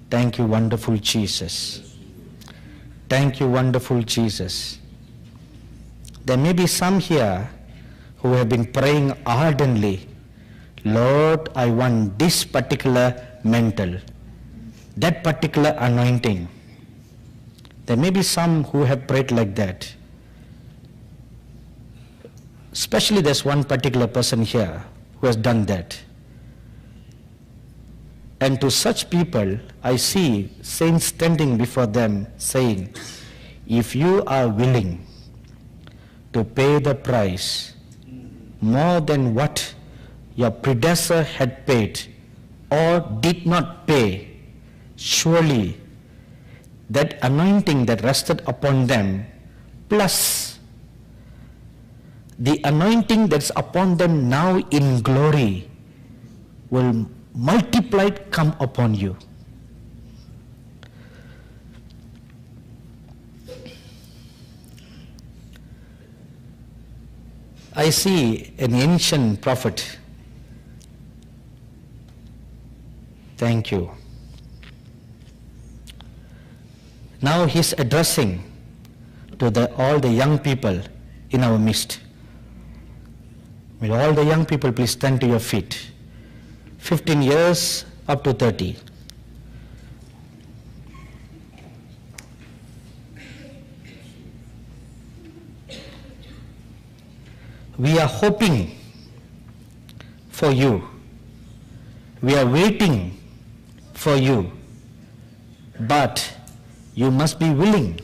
Thank you, wonderful Jesus. Thank you, wonderful Jesus. There may be some here who have been praying ardently, Lord, I want this particular mantle, that particular anointing. There may be some who have prayed like that. Especially there's one particular person here who has done that. And to such people, I see saints standing before them saying, if you are willing to pay the price more than what your predecessor had paid or did not pay, surely that anointing that rested upon them, plus the anointing that's upon them now in glory, will multiplied come upon you. I see an ancient prophet. Thank you. Now he's addressing to all the young people in our midst. Will all the young people please stand to your feet? 15 years up to 30. We are hoping for you. We are waiting for you. But you must be willing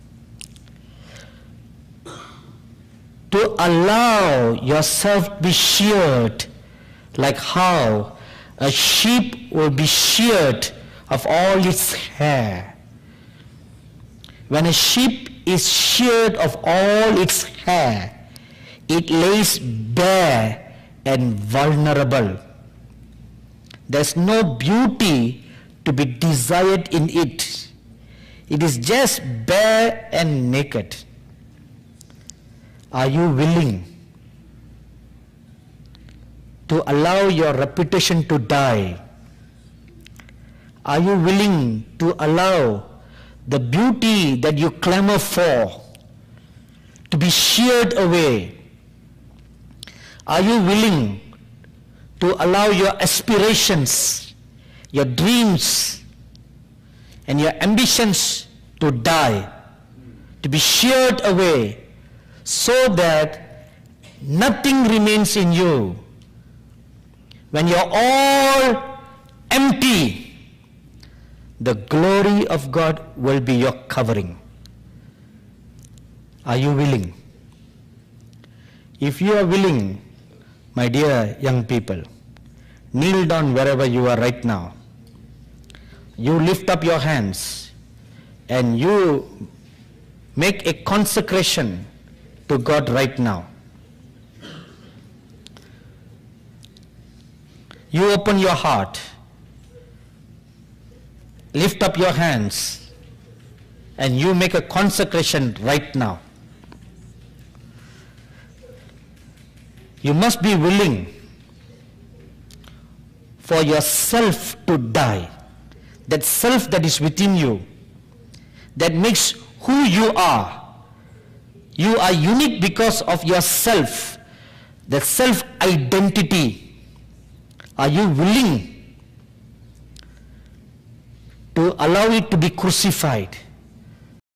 to allow yourself to be sheared like how a sheep will be sheared of all its hair. When a sheep is sheared of all its hair, it lays bare and vulnerable. There's no beauty to be desired in it. It is just bare and naked. Are you willing to allow your reputation to die? Are you willing to allow the beauty that you clamor for to be sheared away? Are you willing to allow your aspirations, your dreams, and your ambitions to die, to be sheared away, so that nothing remains in you? When you're all empty, the glory of God will be your covering. Are you willing? If you are willing, my dear young people, kneel down wherever you are right now. You lift up your hands and you make a consecration to God right now. You open your heart, lift up your hands, and you make a consecration right now. You must be willing for yourself to die. That self that is within you, that makes who you are. You are unique because of yourself, the self-identity. Are you willing to allow it to be crucified?